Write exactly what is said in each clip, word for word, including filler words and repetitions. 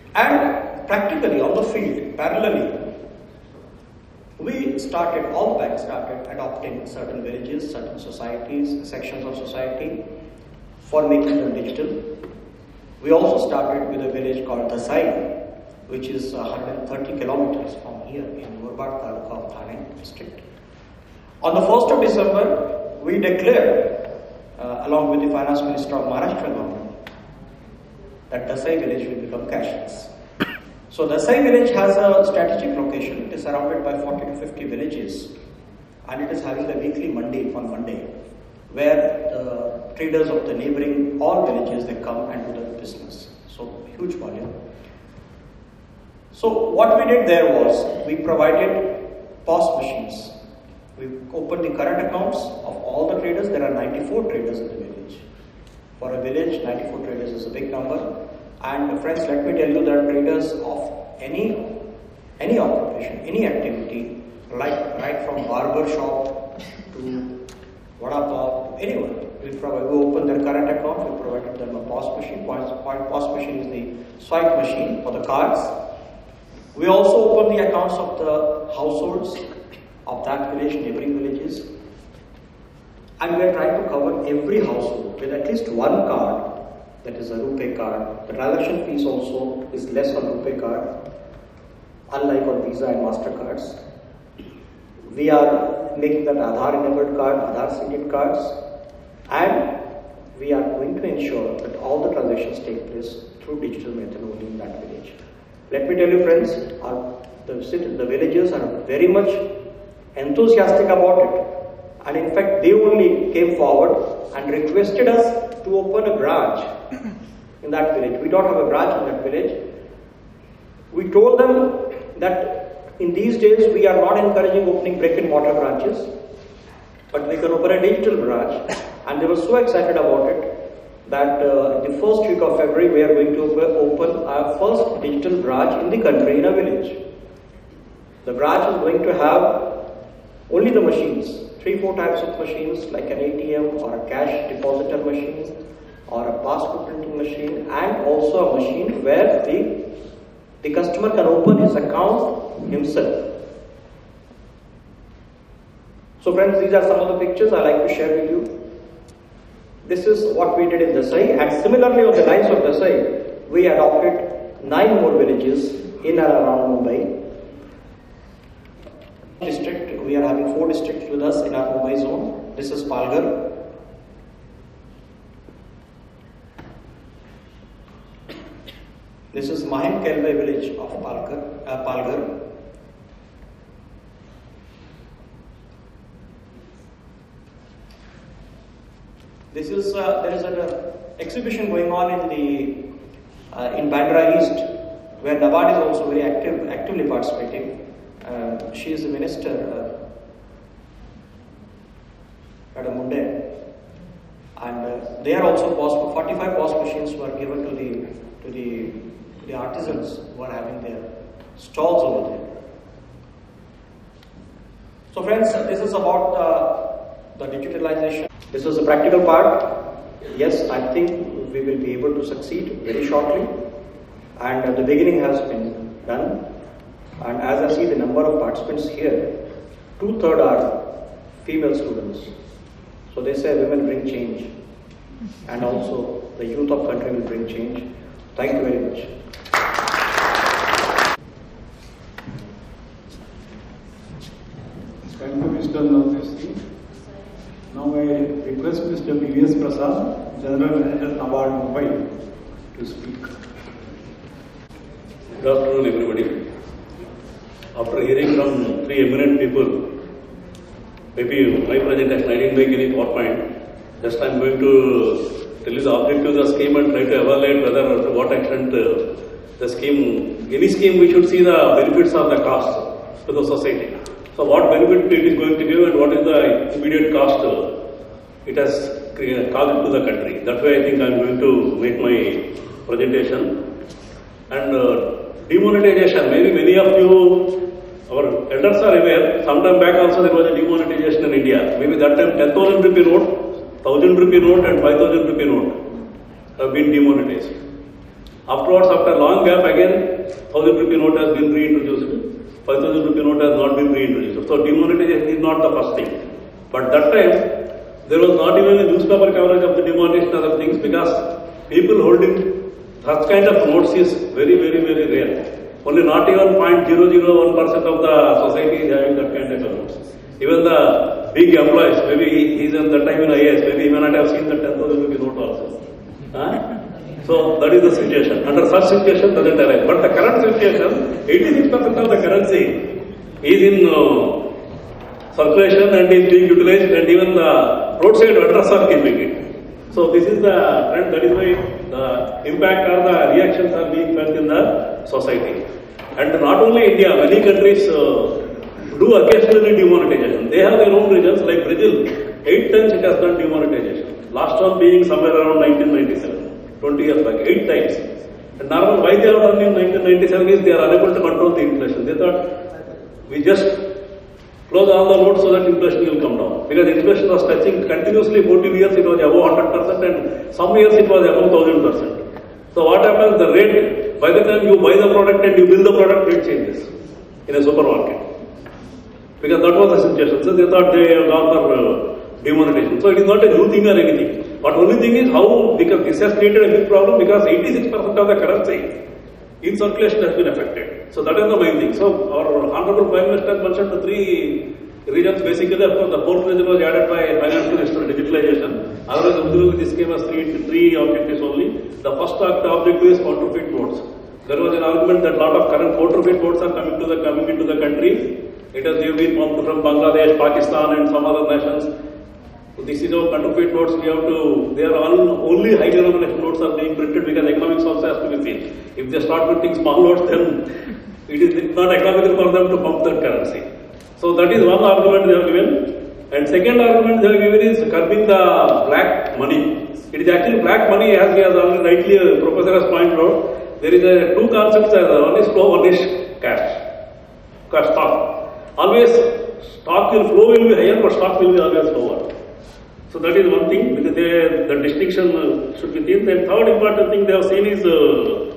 And practically on the field, parallelly, we started, all the banks started adopting certain villages, certain societies, sections of society for making them digital. We also started with a village called Dasai, which is one hundred thirty kilometers from here in Murbad Taluka of Thane district. On the first of December, we declared, uh, along with the Finance Minister of Maharashtra government, that Dasai village will become cashless. So Dasai village has a strategic location. It is surrounded by forty to fifty villages, and it is having a weekly Monday on Monday, where the traders of the neighboring all villages, they come and do the business. So huge volume. So what we did there was, we provided P O S machines. We opened the current accounts of all the traders. There are ninety-four traders in the village. For a village, ninety-four traders is a big number. And friends, let me tell you that traders of any any occupation, any activity, like right from barber shop to vada pav, to anyone, we, provide, we open their current account. We provided them a P O S machine. Point, point P O S machine is the swipe machine for the cards. We also open the accounts of the households of that village, neighboring villages, and we are trying to cover every household with at least one card. That is a RuPay card. The transaction fees also is less on RuPay card, unlike on Visa and MasterCards. We are making that Aadhaar enabled card, Aadhaar syndicate cards, and we are going to ensure that all the transactions take place through digital method only in that village. Let me tell you, friends, our, the, the villagers are very much enthusiastic about it, and in fact they only came forward and requested us to open a branch in that village. We don't have a branch in that village. We told them that in these days we are not encouraging opening brick and mortar branches, but we can open a digital branch, and they were so excited about it that uh, the first week of February we are going to open our first digital branch in the country in a village. The branch is going to have only the machines, three, four types of machines like an A T M or a cash depositor machine or a passbook printing machine, and also a machine where the, the customer can open his account himself. So friends, these are some of the pictures I like to share with you. This is what we did in Dasai, and similarly on the lines of Dasai, we adopted nine more villages in and around Mumbai. District, we are having four districts with us in our Mumbai zone. This is Palghar. This is Mahim Kelve village of Palghar. Uh, Palghar. This is uh, there is an uh, exhibition going on in the uh, in Bandra East, where NABARD is also very active, actively participating. Uh, she is the minister, uh, Madam Munde, and uh, they are also P O S, forty-five P O S machines were given to the to the to the artisans who are having their stalls over there. So friends, this is about uh, the digitalization. This is the practical part. Yes, I think we will be able to succeed very shortly, and uh, the beginning has been done. And as I see the number of participants here, two-thirds are female students. So they say women bring change, and also the youth of country will bring change. Thank you very much. Thank you, Mister Navdesh. Now I request Mister B V S Prasad, General Manager NABARD Mumbai, to speak. Good afternoon, everybody. After hearing from three eminent people, maybe my presentation, I didn't make any PowerPoint. Just I am going to tell you the objective of the scheme and try to evaluate whether to what extent uh, the scheme, any scheme we should see the benefits of the cost to the society. So what benefit it is going to give and what is the immediate cost uh, it has caused to the country. That way I think I am going to make my presentation. And uh, demonetization, maybe many of you, our elders are aware, some time back also there was a demonetization in India. Maybe that time ten thousand rupee note, one thousand rupee note and five thousand rupee note have been demonetized. Afterwards, after a long gap, again, one thousand rupee note has been reintroduced. five thousand rupee note has not been reintroduced. So demonetization is not the first thing. But that time, there was not even a newspaper coverage of the demonetization of things because people holding such kind of notes is very, very, very rare. Only not even zero point zero zero one percent of the society is having that kind of notes. Even the big employees, maybe he is at the time in I A S, maybe he may not have seen the ten thousand rupee note also. Huh? So that is the situation. Under such situation doesn't arise. But the current situation, eighty-six percent of the currency is in uh, circulation and is being utilized, and even the roadside vendors are keeping it. So this is the trend. That is why the impact or the reactions are being felt in the society. And not only India, many countries uh, do occasionally demonetization. They have their own regions, like Brazil. Eight times it has done demonetization. Last one being somewhere around nineteen ninety-seven, twenty years back, eight times. And normal, why they have done in nineteen ninety-seven is they are unable to control the inflation. They thought we just close all the notes so that inflation will come down. Because inflation was touching continuously fourteen years, it was above one hundred percent, and some years it was above one thousand percent. So what happens? The rate, by the time you buy the product and you build the product, rate changes in a supermarket. Because that was the situation. So they thought they have gone for uh, demonetization. So it is not a new thing or anything. But only thing is how, because this has created a big problem because eighty-six percent of the currency in circulation has been affected. So that is the main thing. So our Honorable Prime Minister mentioned the three regions. Basically, of course, the fourth region was added by Finance Minister, digitalization. Otherwise, originally this came as three, three objectives only. The first objective is counterfeit notes. There was an argument that a lot of current counterfeit notes are coming to the coming into the country. It has been pumped from Bangladesh, Pakistan, and some other nations. So this is our counterfeit notes. We have to. They are all only high denomination notes are being printed because economics also has to be seen. If they start printing small notes, then it is not economical for them to pump that currency. So that is one argument they have given. And second argument they have given is curbing the black money. It is actually black money, as we have already rightly uh, Professor has pointed out. There is a two concepts. One is flow, one is cash, cash stock. Always stock will flow will be higher, but stock will be always lower. So that is one thing, because they, the distinction uh, should be seen. The third important thing they have seen is uh,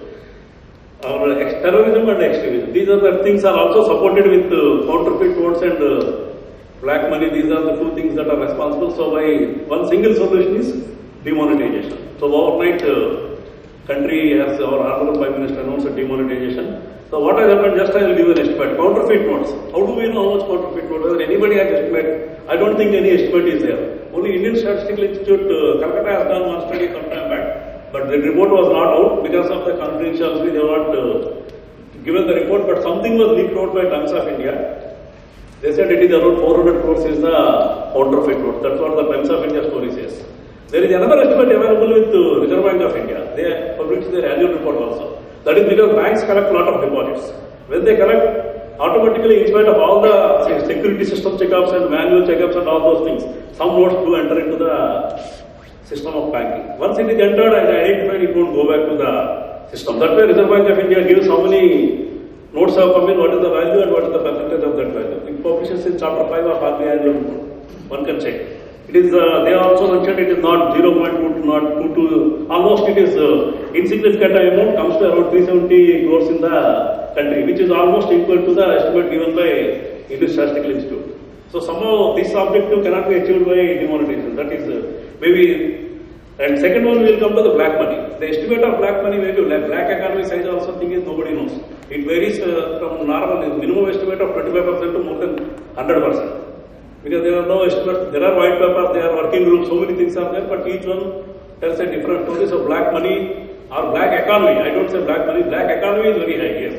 our ex terrorism and extremism. These are the things are also supported with uh, counterfeit notes and uh, black money. These are the two things that are responsible. So by one single solution is demonetization. So overnight, uh, country has our Honorable Prime Minister announced a demonetization. So what has happened? Just I will give an estimate. Counterfeit notes. How do we know how much counterfeit notes? Whether anybody has estimate? I don't think any estimate is there. Only Indian Statistical Institute, uh, Calcutta has done one study some time back, but the report was not out because of the confidentiality. They were not uh, given the report, but something was leaked out by Times of India. They said it is around four hundred crores is the counterfeit note. That's what the Times of India story says. There is another estimate available with uh, Reserve Bank of India. They published their annual report also. That is because banks collect a lot of deposits. When they collect, automatically, in spite of all the security system checkups and manual checkups and all those things, some notes do enter into the system of banking. Once it is entered and identified, it won't go back to the system. That way, Reserve Bank of India gives how many notes have come in, what is the value and what is the percentage of that value. It publishes in chapter five of R B I annual report. One can check. It is, uh, they also mentioned it is not zero point two to not two to, almost it is uh, insignificant amount, comes to around three hundred seventy crores in the country, which is almost equal to the estimate given by Indian Statistical Institute. So somehow this objective cannot be achieved by demonetization. That is uh, maybe. And second one, we will come to the black money. The estimate of black money, maybe like black economy size also thing is nobody knows. It varies uh, from normal minimum estimate of twenty-five percent to more than one hundred percent. Because there are no estimates, there are white papers, there are working groups, so many things are there, but each one tells a different story. So black money or black economy, I don't say black money, black economy is very high here.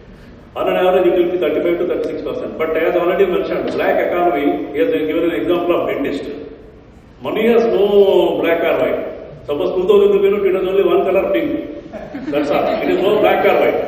On an average, it will be thirty-five to thirty-six percent. But as already mentioned, black economy, he has given an example of dentist. Money has no black or white. Suppose two thousand rupees note, it has only one color pink. That's all. It is no black or white.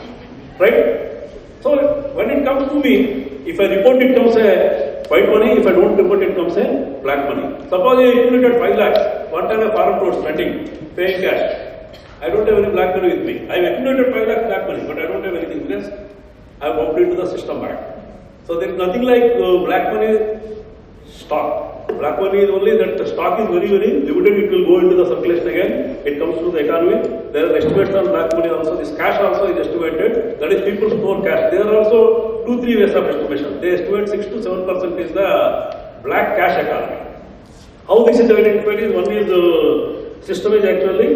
Right? So when it comes to me, if I report it comes a white money, if I don't report it comes a black money. Suppose I accumulated five lakhs, one time a foreign road spending, paying cash. I don't have any black money with me. I have accumulated five lakhs black money, but I don't have anything because I have bumped into the system back. So there is nothing like uh, black money stock. Black money is only that the stock is very, very limited, it will go into the circulation again, it comes to the economy. There are estimates on black money also, this cash also is estimated, that is people store cash. There are also two, three ways of estimation. They estimate six to seven percent is the black cash economy. How this is identified is, one is the system is actually,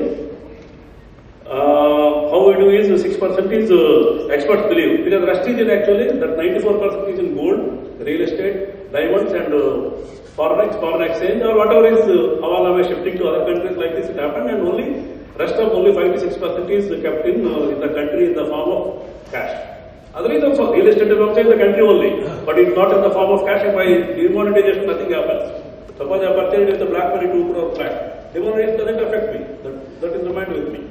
uh, how we do is six percent is uh, experts believe, because rest is in actually, that ninety-four percent is in gold, real estate, diamonds and uh, forex, foreign exchange or whatever is uh, all are shifting to other countries like this it happened, and only rest of only five to six percent is kept in, uh, in the country in the form of cash. Otherwise also real estate is also in the country only, but it's not in the form of cash. By demonetization nothing happens. Suppose I purchased with the black money two crore flat, demonetization doesn't affect me. That, that is the mind with me.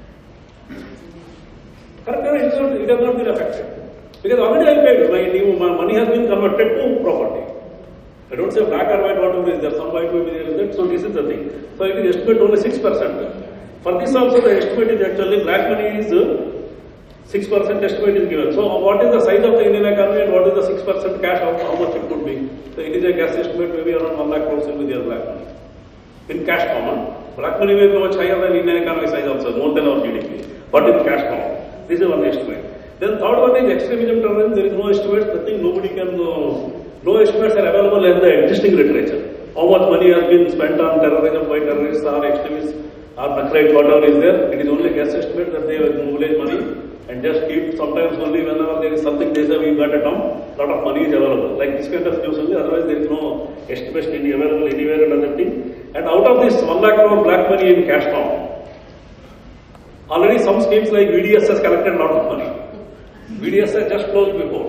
Correct? It has not, it has not been affected. Because already I paid, my, new, my money has been converted to property. I don't say black or white, whatever is there, some white will be there, is that. So this is the thing. So it is estimated only six percent. For this also the estimate is actually black money is six percent estimate is given. So what is the size of the Indian economy and what is the six percent cash, how, how much it could be? So it is a guess estimate, maybe around one lakh crores will be there black money. In cash form, black money may be much higher than Indian economy size also, more than our G D P. But in cash form, this is one estimate. Then third one is extremism terrorism, there is no estimate, nothing, nobody can, uh, no estimates are available in the existing literature. How much money has been spent on terrorism by terrorists or extremists or Naxalites, whatever is there, it is only guess estimate that they will mobilize money and just keep, sometimes only whenever there is something they say we got a dump, lot of money is available. Like this kind of news only, otherwise there is no estimation available anywhere and other thing. And out of this one lakh crore black money in cash form, already some schemes like V D S has collected a lot of money. V D S has just closed before.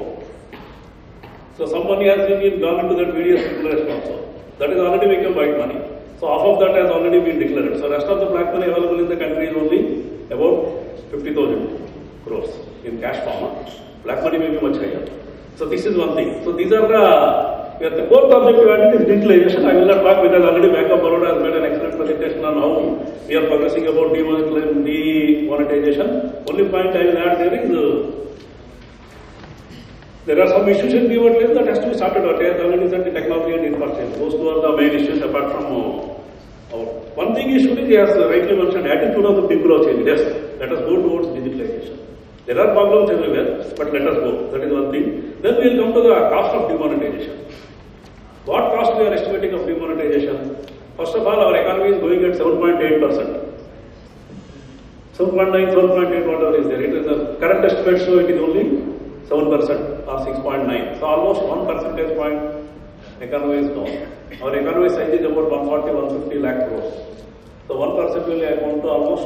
So some money has been gone into that V D S declaration also. That is already become white money. So half of that has already been declared. So rest of the black money available in the country is only about fifty thousand crores in cash form. Black money may be much higher. So this is one thing. So these are the, the fourth objective is digitalization. I will not talk because already Bank of Baroda has made an excellent presentation on how we are progressing about demonetization. Only point I will add there is uh, there are some issues in demonetization that has to be sorted out. As already said, the technology and infrastructure. Those two are the main issues apart from uh, our. One thing is, he has rightly mentioned, attitude of the people have changed. Yes, let us go towards digitalization. There are problems everywhere, but let us go. That is one thing. Then we will come to the cost of demonetization. What cost we are estimating of demonetization? First of all, our economy is going at seven point eight percent. seven point nine, seven point eight, whatever is there. It is the current estimate, so it is only seven percent or six point nine. So almost one percentage point economy is down. Our economy size is about one forty, one fifty lakh crores. So one percent will amount to almost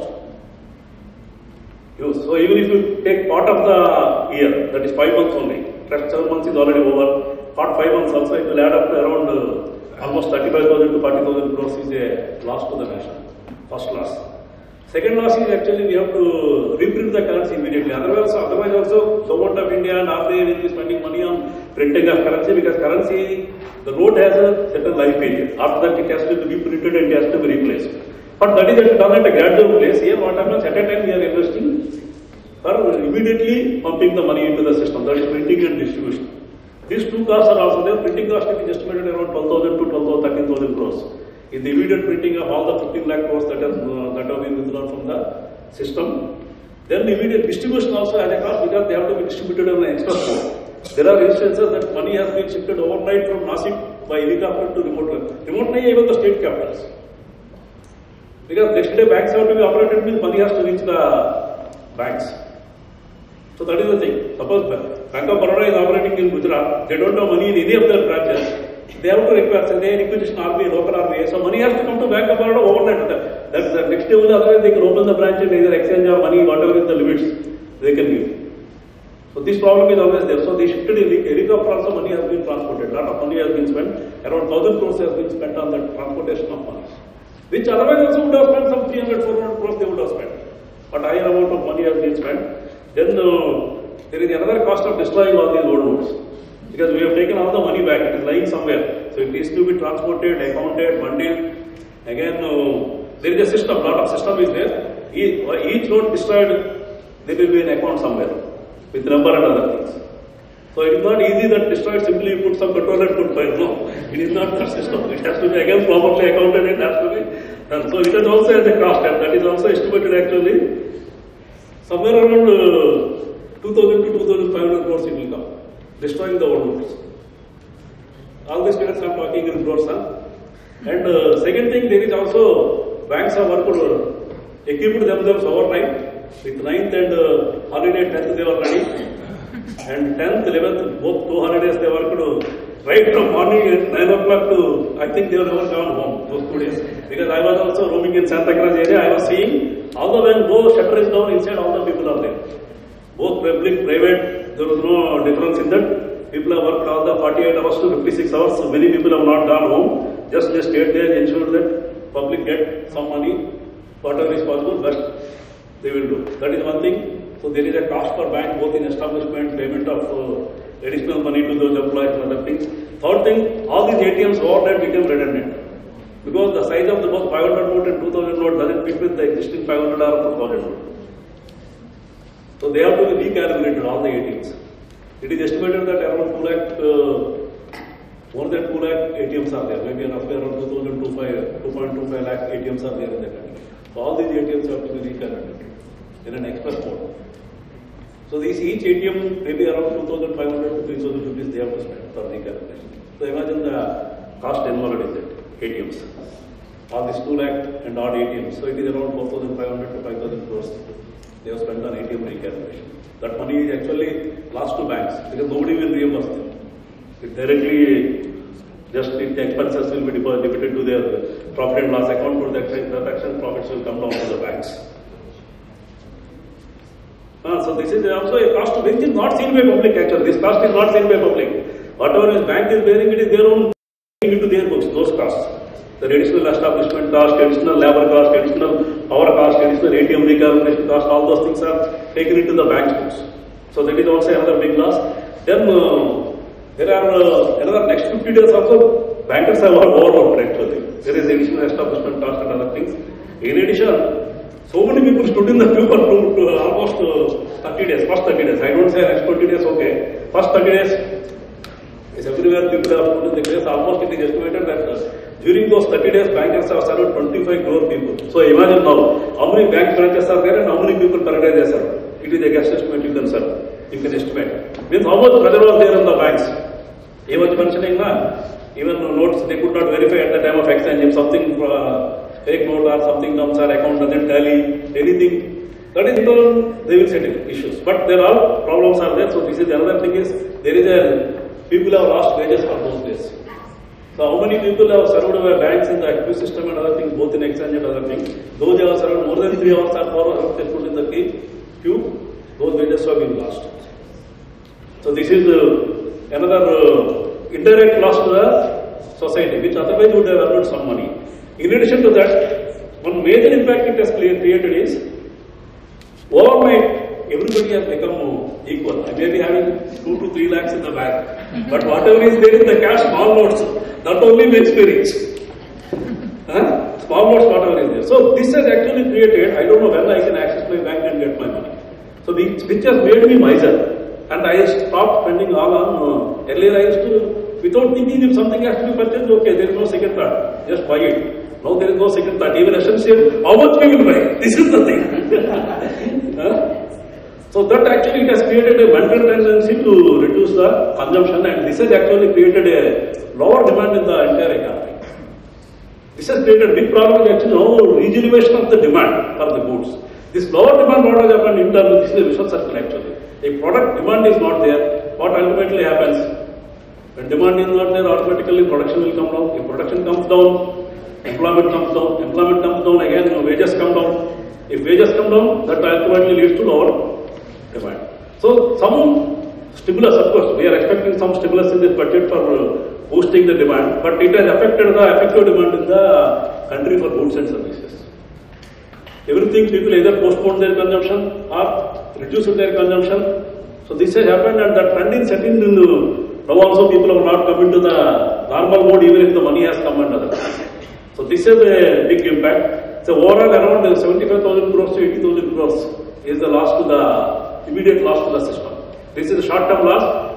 use. So even if you take part of the year, that is five months only, rest seven months is already over. Part five months also, it will add up to around uh, almost thirty-five thousand to forty thousand crores is a loss to the nation. First loss. Second loss is actually we have to reprint the currency immediately. Otherwise, otherwise also, government of India and R B I will be spending money on printing of currency because currency, the note has a certain life period. After that, it has to be printed and it has to be replaced. But that is done at a gradual pace. Here, what happens at a time we are investing for immediately pumping the money into the system. That is printing and distribution. These two costs are also there. Printing cost is estimated around twelve thousand to twelve thousand, thirteen thousand crores. In the immediate printing of all the fifteen lakh crores that, has, uh, that have been withdrawn from the system, then the immediate distribution also has a cost because they have to be distributed on an express mode. There are instances that money has been shifted overnight from Nasik by helicopter to remote. Remote nahi, even the state capitals. Because next day banks have to be operated, means money has to reach the banks. So that is the thing. Suppose Bank of Baroda is operating in Gujarat, they don't have money in any of their branches. They have to request, so they requisition R B I, local R B I. So money has to come to Bank of Baroda overnight. That's the next day only, otherwise they can open the branch and either exchange or money, whatever is the limits they can give. So this problem is always there. So they shifted in helicopter also, money has been transported. A lot of money has been spent. Around one thousand crores has been spent on the transportation of money. Which otherwise also would have spent some three hundred, four hundred crores they would have spent. But higher amount of money has been spent. Then uh, there is another cost of destroying all these old notes. Because we have taken all the money back, it is lying somewhere. So it needs to be transported, accounted, bundled. Again, uh, there is a system, lot of system is there. Each, each note destroyed, there will be an account somewhere with number and other things. So it is not easy that destroyed simply you put some control and put fire. No, it is not that system. It has to be again properly accounted. It has to be done. So it is also at a cost, and that is also estimated actually somewhere around uh, two thousand to two thousand five hundred crores it will come, destroying the old notes. All these figures I am talking in crores. Huh? And uh, second thing, there is also banks have worked, uh, equipped themselves overnight with ninth and uh, holiday tenth they were ready. And tenth, eleventh, both two holidays they worked uh, right from morning at nine o'clock to, I think they have never gone home those two days. Because I was also roaming in Santa Cruz area, I was seeing, although when no shutter is down, inside all the people are there. Both public, private, there was no difference in that. People have worked all the forty-eight hours to fifty-six hours, so many people have not gone home. Just they stayed there, ensured that public get some money, whatever is possible, but they will do. That is one thing. So there is a cost for bank, both in establishment, payment of uh, additional money to those employees and other things. Third thing, all these A T Ms overnight became redundant. Because the size of the both five hundred note and two thousand note doesn't fit with the existing five hundred or two thousand note. So they have to be recalibrated, all the A T Ms. It is estimated that around two lakh, uh, more than two lakh A T Ms are there. Maybe roughly around two point two five lakh A T Ms are there in the country. So all these A T Ms have to be recalibrated in an express mode. So these each A T M maybe around two thousand five hundred to three thousand rupees they have to spend for recalibration. So imagine the cost involved in that A T Ms. All these two lakh and odd A T Ms. So it is around four thousand five hundred to five thousand crores they have spent on A T M recalibration. That money is actually lost to banks because nobody will reimburse them. It directly just if the expenses will be debited to their profit and loss account, to that extent profits will come down to the banks. Uh, so this is also a cost which is not seen by public actually. This cost is not seen by public. Whatever this bank is bearing, it is their own into their books, those costs. The additional establishment cost, additional labor cost, additional power cost, additional A T M recalibration cost, all those things are taken into the bank's books. So that is also another big loss. Then uh, there are uh, another next fifty days also, bankers have overworked actually. There is additional establishment cost and other things. In addition, so many people stood in the queue for two, two, almost uh, thirty days, first thirty days. I don't say next twenty days, okay. First thirty days, is everywhere people have stood in the queue. Almost it is estimated that uh, during those thirty days, bankers have served twenty-five crore people. So imagine now, how many bank branches are there and how many people per day they serve. It is a guess estimate you can serve, you can estimate. Means how much pressure was there on the banks. He was mentioning that even notes they could not verify at the time of exchange if something uh, fake note or something comes or account doesn't tally, anything, that is all they will settle issues. But there are problems are there. So this is the other thing is there is a people have lost wages for those days. So how many people have served by banks in the active system and other things, both in exchange and other things. Those who have served more than three hours or four hours, they put in the queue, those wages have been lost. So this is uh, another uh, indirect loss to the society, which otherwise would have earned some money. In addition to that, one major impact it has created is, overnight, everybody has become equal. I may be having two to three lakhs in the bank, but whatever is there in the cash, small notes, that only makes me rich. Huh? Small notes, whatever is there. So this has actually created, I don't know when I can access my bank and get my money. So which, which has made me miser. And I stopped spending all on, uh, earlier I used to, without thinking if something has to be purchased, okay, there is no second thought, just buy it. Now there is no second thought, even essential, how much we will buy? This is the thing. Huh? So that actually it has created a mental tendency to reduce the consumption, and this has actually created a lower demand in the entire economy. This has created a big problem, actually no regeneration of the demand for the goods. This lower demand what has happened in terms of this is a vicious circle actually. If product demand is not there, what ultimately happens? When demand is not there, automatically production will come down. If production comes down, employment comes down. Employment comes down, again you know, wages come down. If wages come down, that ultimately leads to lower demand. So some stimulus, of course, we are expecting some stimulus in this budget for uh, boosting the demand, but it has affected the effective demand in the country for goods and services. Everything people either postpone their consumption or reduce their consumption. So this has happened, and that trend is setting in the, now also people have not come into the normal mode even if the money has come and other. So this is a big impact. So overall around seventy-five thousand crores to eighty thousand crores is the loss to the, immediate loss to the system. This is a short term loss.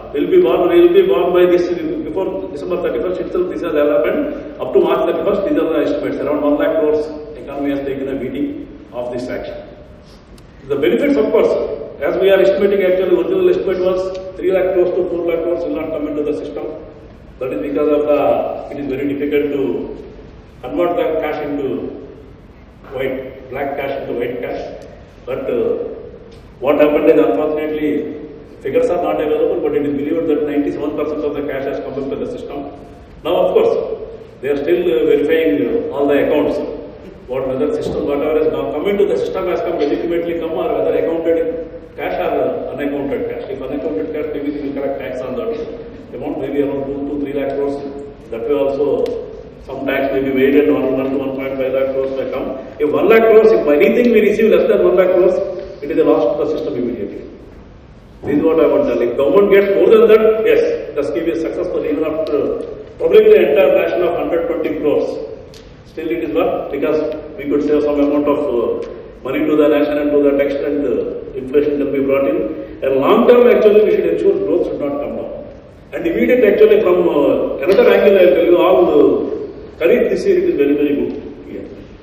will be born, will be born by this, before December thirty-first itself, this has happened. Up to March thirty-first, these are the estimates. Around one lakh crores economy has taken a beating of this action. The benefits, of course, as we are estimating, actually, original estimate was three lakh crores to four lakh crores will not come into the system. That is because of the, it is very difficult to convert the cash into white, black cash into white cash. But uh, what happened is, unfortunately, figures are not available, but it is believed that ninety-seven percent of the cash has come into the system. Now, of course, they are still uh, verifying uh, all the accounts. What whether system, whatever has now come into the system has come legitimately come, or whether accounted in cash or uh, unaccounted cash. If unaccounted cash, maybe they will collect tax on that amount, maybe around two to three lakh crores. That way also some tax may be made and one to one point five lakh crores may come. If one lakh crores, if anything we receive less than one lakh crores, it is a loss to the system immediately. This is what I want to tell. If government gets more than that, yes, the scheme is successful even after probably the entire nation of one hundred twenty crores. Still it is not, because we could save some amount of uh, money to the nation, and to that extent uh, inflation can be brought in. And long term, actually, we should ensure growth should not come down. And immediate, actually, from uh, another angle, I will tell you, all the Kharif this year, it is very, very good. Yeah.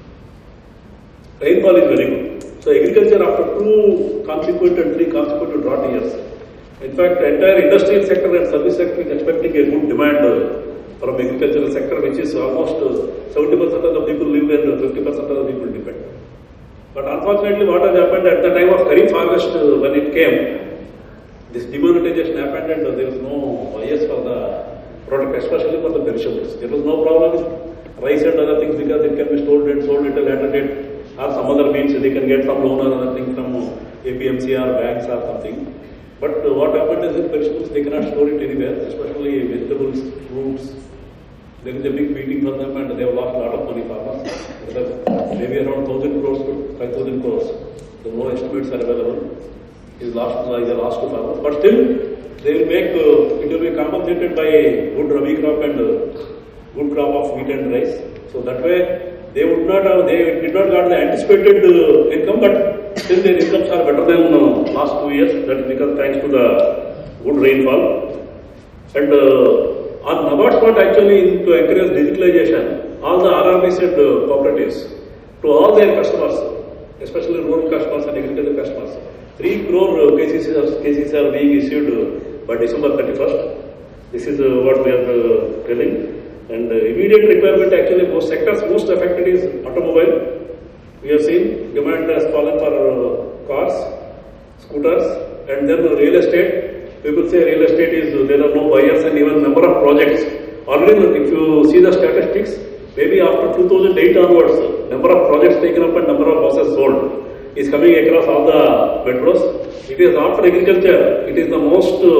Rainfall is very good. So agriculture, after two consequent and three consecutive drought years, in fact, the entire industrial sector and service sector is expecting a good demand uh, from agricultural sector, which is almost uh, seventy percent of the people live and fifty percent of the people depend. But unfortunately, what has happened at the time of Kharif harvest, uh, when it came, this demonetization happened and uh, there was no buyers for the product, especially for the perishables. There was no problem with rice and other things because it can be stored and sold at a later date, or some other means they can get some loan or other thing from A P M C or banks or something. But uh, what happened is in perishables they cannot store it anywhere, especially vegetables, fruits. There is a big beating for them and they have lost a lot of money, farmers. Maybe around one thousand crores to five thousand crores. The more estimates are available. Is lost, is a loss to farmers. But still, they will make, uh, it will be compensated by good rabi crop and uh, good crop of wheat and rice. So that way, they would not have, they did not got the anticipated uh, income, but still their incomes are better than uh, last two years. That is because thanks to the good rainfall. And uh, on NABARD spot, actually, to encourage digitalization, all the R R Bs and uh, cooperatives, to all their customers, especially rural customers and agricultural customers, three crore uh, K C Cs, K C Cs are being issued uh, by December thirty-first. This is uh, what we are uh, telling. And uh, immediate requirement, actually, most sectors most affected is automobile. We have seen demand has fallen for uh, cars, scooters, and then uh, real estate. People say real estate is, uh, there are no buyers, and even number of projects. Already, if you see the statistics, maybe after two thousand eight onwards, number of projects taken up and number of houses sold is coming across all the metros. It is after agriculture, it is the most uh,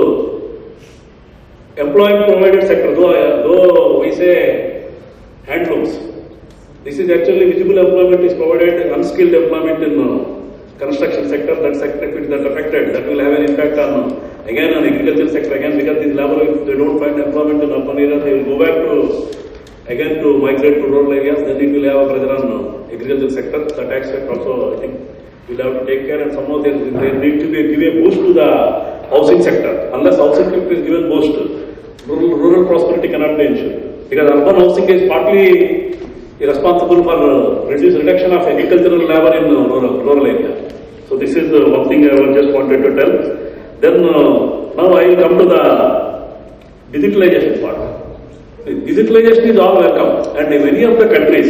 employment provided sector, though, uh, though we say handlooms. This is actually visible employment is provided, unskilled employment in uh, construction sector, that sector if it is that affected, that will have an impact on, uh, again on agricultural sector again, because these labor, if they don't find employment in urban areas, they will go back to, again to migrate to rural areas, then it will have a pressure on uh, agricultural sector. The tax sector also, I think, will have to take care, and somehow there, there need to be give a boost to the housing sector. Unless housing sector is given boost, rural, rural prosperity cannot be ensured. Because urban housing is partly responsible for uh, reduce reduction of agricultural labor in uh, rural, rural area. So this is uh, one thing I just wanted to tell. Then uh, now I will come to the digitalization part. Digitalization is all welcome, and in many of the countries,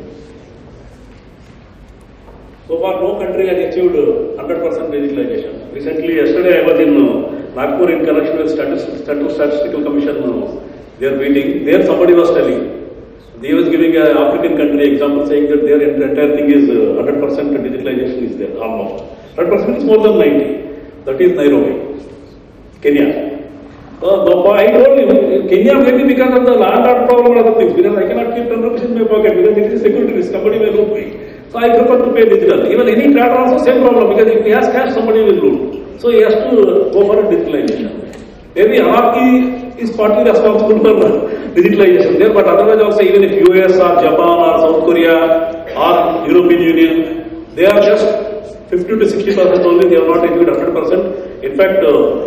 so far no country has achieved one hundred percent digitalization. Recently, yesterday I was in uh, Nagpur in connection with Statistical, Statistical Commission, uh, their meeting. There somebody was telling, he was giving an African country example, saying that their entire thing is uh, one hundred percent digitalization is there, almost. one hundred percent is more than ninety. That is Nairobi, Kenya. Uh, I told him, Kenya maybe because of the land art problem and other things, because I cannot keep ten rupees in my pocket, because it is security risk, somebody may loot me. So I prefer to pay digital. Even any trader also same problem, because if he has cash, somebody will loot. So he has to go for a digitalization. Maybe Anarchy is partly responsible for digitalization there, but otherwise also even if U S or Japan or South Korea or European Union, they are just fifty to sixty percent only, they have not achieved one hundred percent. In fact, uh,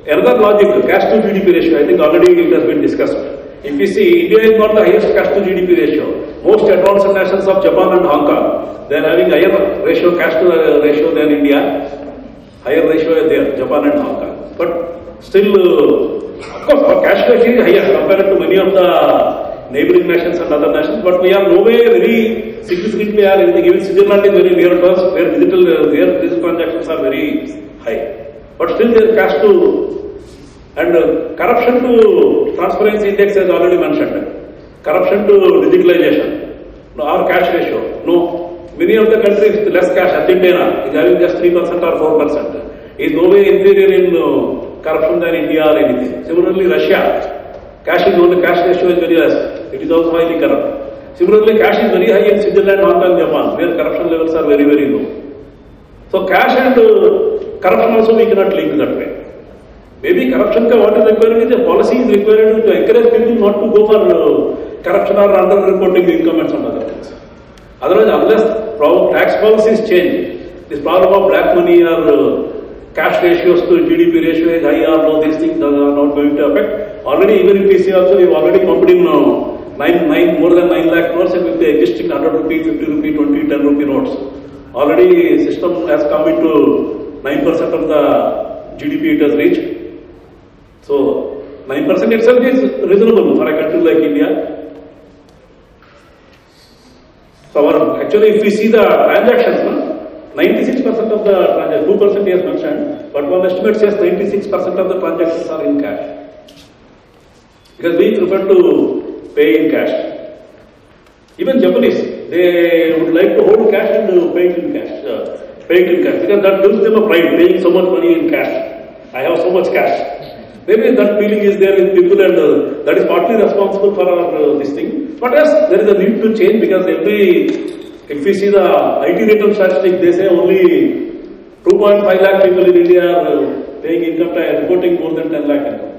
another logic, cash to G D P ratio, I think already it has been discussed. If you see, India is not the highest cash to G D P ratio. Most advanced nations of Japan and Hong Kong, they are having higher ratio, cash to ratio than India. Higher ratio is there, Japan and Hong Kong. But still, uh, of course, our cash ratio is higher compared to many of the neighboring nations and other nations. But we are no way very significantly higher. Even Switzerland is very near to us, where digital, uh, their digital transactions are very high. But still, their cash to and uh, corruption to transparency index as already mentioned. Corruption to digitalization. No, our cash ratio. No. Many of the countries with less cash, Argentina is having just three percent or four percent. Is no way inferior in uh, corruption than India or anything. Similarly, Russia. Cash is only, cash ratio is very less. It is also highly corrupt. Similarly, cash is very high in Switzerland, Hong Kong, Japan, where corruption levels are very, very low. So cash and uh, corruption also we cannot link that way. Maybe corruption ka what is required is a policy is required to encourage people not to go for uh, corruption or under-reporting income and some other things. Otherwise, unless tax policies change, this problem of black money or uh, cash ratios to G D P ratio is high or low, these things are not going to affect. Already, even if we see also, we have already pumped in uh, nine, nine, more than nine lakh crores with the existing one hundred rupee, fifty rupee, twenty, ten rupee notes. Already, system has come into nine percent of the G D P it has reached. So, nine percent itself is reasonable for a country like India. So, our, actually, if we see the transactions, ninety-six percent of the transactions, two percent he has mentioned, but one estimate says ninety-six percent of the transactions are in cash. Because we prefer to pay in cash. Even Japanese, they would like to hold cash and pay it in cash. Uh, pay it in cash, because that gives them a pride, paying so much money in cash. I have so much cash. Maybe that feeling is there with people, and uh, that is partly responsible for our uh, this thing. But yes, there is a need to change, because every, if we see the I T return statistics, they say only two point five lakh people in India are uh, paying income tax, reporting more than ten lakh income.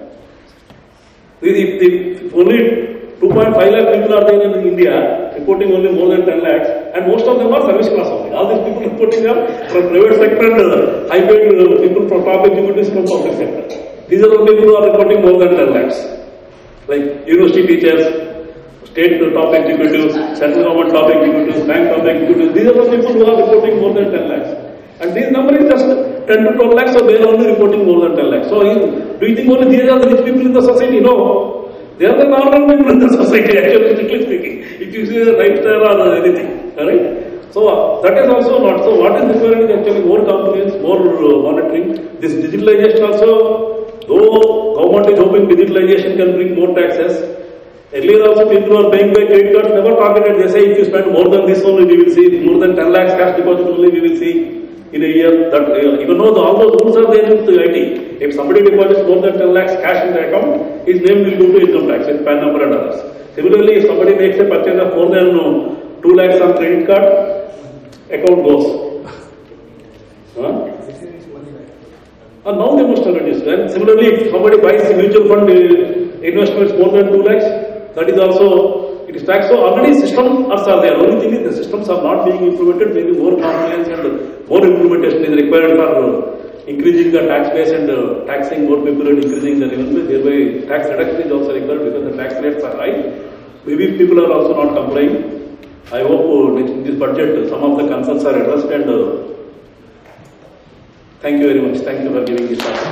If, if only two point five lakh people are there in India, reporting only more than ten lakhs, and most of them are service class only. All these people reporting are from private sector and uh, high paid uh, people from top executives from public sector. These are the people who are reporting more than ten lakhs. Like university teachers, state top executives, central government top executives, bank top executives. These are the people who are reporting more than ten lakhs. And this number is just ten to twelve lakhs, so they are only reporting more than ten lakhs. So, do you think only these are the rich people in the society? No. They are the normal people in the society, actually, strictly speaking. If you see the lifestyle or anything. Alright? So, uh, that is also not. So, what is required is actually more compliance, more uh, monitoring. This digitalization also. Though government is hoping digitalization can bring more taxes, earlier also people who are paying by credit cards never targeted. They say if you spend more than this only we will see, more than ten lakhs cash deposit only we will see in a year. That uh, even though the, all those rules are there with the I T, if somebody deposits more than ten lakhs cash in the account, his name will go to income tax, his P A N number and others. Similarly, if somebody makes a purchase of more than uh, two lakhs on credit card, account goes. Huh? And now they must have reduced. And similarly, if somebody buys a mutual fund uh, investments more than two lakhs, that is also, it is taxed. So already systems are there. Only thing is the systems are not being implemented. Maybe more compliance and more implementation is required for uh, increasing the tax base and uh, taxing more people and increasing the revenue. Thereby, tax reduction is also required because the tax rates are high. Maybe people are also not complying. I hope uh, in this budget some of the concerns are addressed, and uh, thank you very much. Thank you for giving this talk.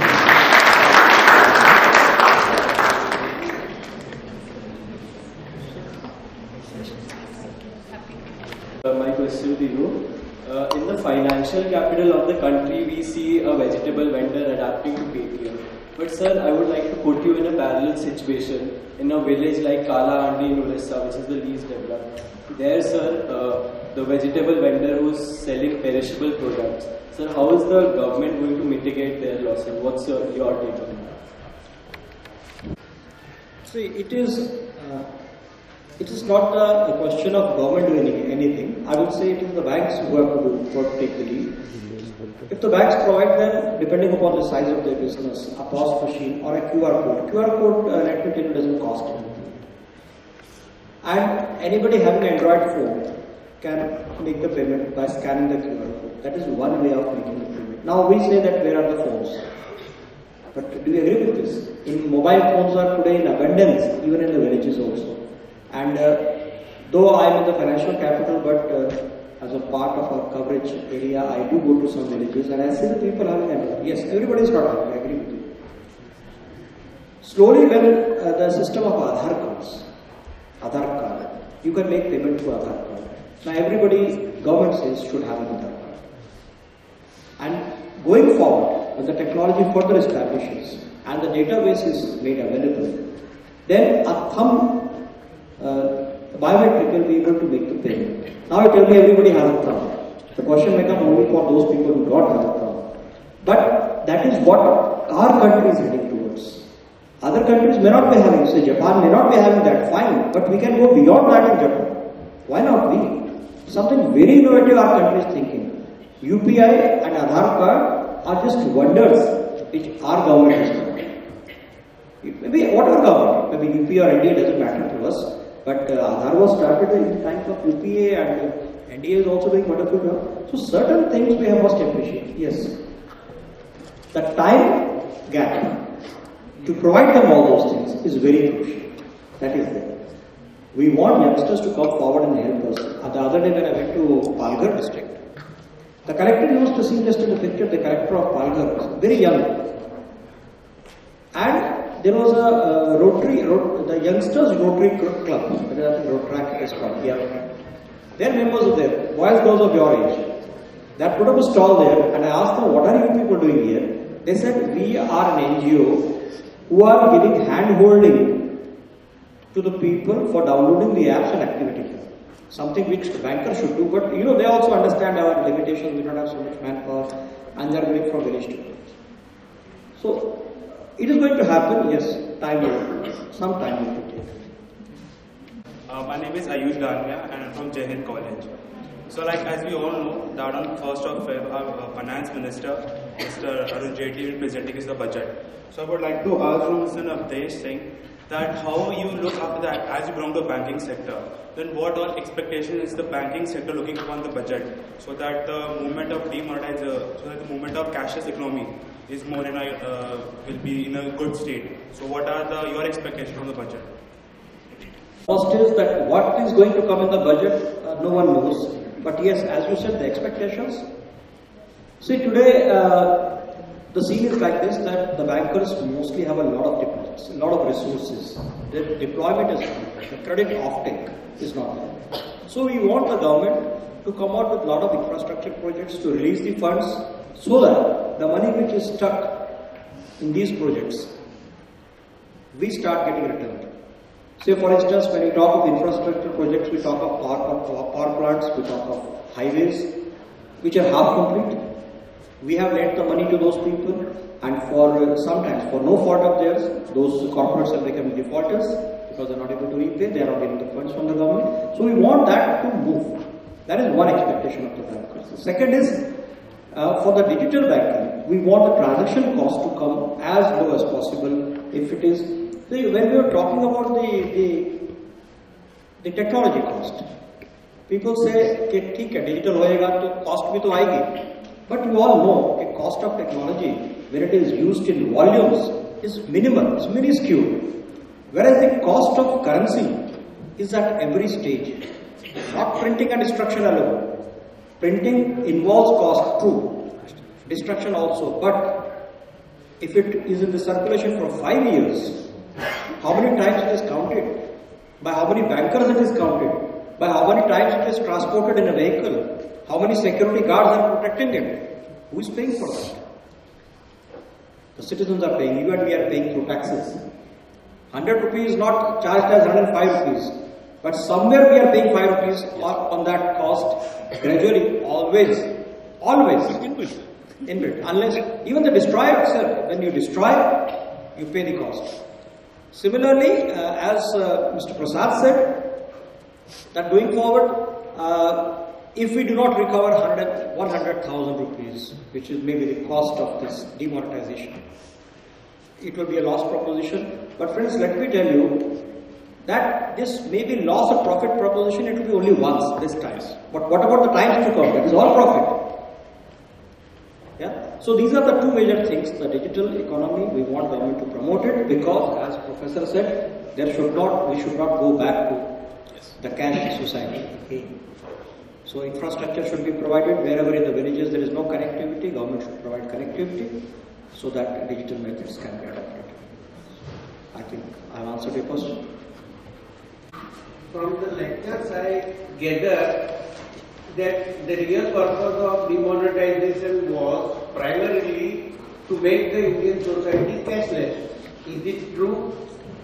Uh, my question to you. Uh, in the financial capital of the country, we see a vegetable vendor adapting to Paytm. But sir, I would like to put you in a parallel situation in a village like Kala Andi in Orissa, which is the least developed. There, sir, uh, the vegetable vendor who is selling perishable products. Sir, how is the government going to mitigate their losses? What's your, your take on that? See, it is uh, it is not a, a question of government doing anything. I would say it is the banks who have to, do, who have to take the lead. If the banks provide them, depending upon the size of their business, a P O S machine or a Q R code. Q R code, uh, let me tell you, doesn't cost anything. And anybody having an Android phone can make the payment by scanning the Q R code. That is one way of making the payment. Now we say that where are the phones? But do you agree with this? In mobile phones are today in abundance, even in the villages also. And uh, though I am in the financial capital, but uh, as a part of our coverage area, I do go to some villages and I see the people having Android. Yes, everybody is not having, I agree with you. Slowly when uh, the system of Aadhaar comes, Aadhaar card, you can make payment through Aadhaar card. Now everybody, government says, should have an Aadhaar card. And going forward, when the technology further establishes and the database is made available, then a thumb uh, biometric will be able to make the payment. Now you tell me everybody has a thumb. The question may come only for those people who don't have a thumb. But that is what our country is heading towards. Other countries may not be having, say Japan may not be having that, fine, but we can go beyond that in Japan. Why not we? Something very innovative our country is thinking. U P I and Aadhaar card are just wonders which our government has done. Maybe whatever government, maybe U P or N D A doesn't matter to us, but uh, Aadhaar was started in times of U P A and uh, N D A is also doing wonderful job. So certain things we have must appreciate. Yes, the time gap to provide them all those things is very crucial. That is there. We want youngsters to come forward and help us. Uh, the other day when I went to Palghar district, the collector used to see just in the picture the collector of Palghar, very young. And there was a uh, Rotary, rot the youngsters Rotary Club, I think Rotaract is called, yeah. Their members are there, boys, girls of your age. They put up a stall there and I asked them, what are you people doing here? They said, we are an N G O who are giving hand-holding to the people for downloading the apps and activity. Something which the banker should do, but you know, they also understand our limitations, we don't have so much manpower, and they are going from village to village. So, it is going to happen, yes, time will, some time will take. Uh, my name is Ayush Dalmia and I'm from Jai Hind College. So like as we all know, that on first of February, our uh, Finance Minister, Mister Arun Jaitley, will be presenting us the budget. So I would like to ask from Mister Avdesh Singh that how you look after that as you belong to the banking sector, then what all expectations is the banking sector looking upon the budget so that the movement of demonetization, uh, so that the movement of cashless economy is more in a, uh, will be in a good state. So what are the your expectations from the budget? First is that what is going to come in the budget, uh, no one knows. But yes, as you said, the expectations. See, today uh, the scene is like this, that the bankers mostly have a lot of deposits, a lot of resources. Their deployment is not, the credit offtake is not there. So we want the government to come out with a lot of infrastructure projects to release the funds so that the money which is stuck in these projects, we start getting returned. Say for instance, when we talk of infrastructure projects, we talk of power, power plants, we talk of highways, which are half complete. We have lent the money to those people, and for uh, sometimes, for no fault of theirs, those corporates have become defaulters because they are not able to repay, they are not getting the funds from the government. So we want that to move. That is one expectation of the bankers. The second is, uh, for the digital banking, we want the transaction cost to come as low as possible. If it is, see, when we are talking about the, the, the technology cost, people say, okay, digital hoega, to cost bhi to aayegi. But you all know, the cost of technology, when it is used in volumes, is minimal, it's minuscule. Whereas the cost of currency is at every stage. Not printing and destruction alone. Printing involves cost, true. Destruction also. But if it is in the circulation for five years, how many times it is counted? By how many bankers it is counted? By how many times it is transported in a vehicle? How many security guards are protecting it? Who is paying for that? The citizens are paying, you and we are paying through taxes. one hundred rupees is not charged as one hundred five rupees. But somewhere we are paying five rupees on that cost gradually, always, always. Inbuilt. Inbuilt. Unless, even the destroyer itself, when you destroy, you pay the cost. Similarly, uh, as uh, Mister Prasad said, that going forward, uh, if we do not recover one hundred thousand rupees, which is maybe the cost of this demonetization, it will be a loss proposition. But friends, let me tell you that this may be loss of profit proposition, it will be only once, this times. But what about the times to come? That is all profit. Yeah. So these are the two major things, the digital digital economy, we want government to promote it because, as Professor said, there should not, we should not go back to the cash society. Okay. So infrastructure should be provided wherever in the villages there is no connectivity, government should provide connectivity so that digital methods can be adopted. I think I have answered your question. From the lectures I gather that the real purpose of demonetization was primarily to make the Indian society cashless. Is it true?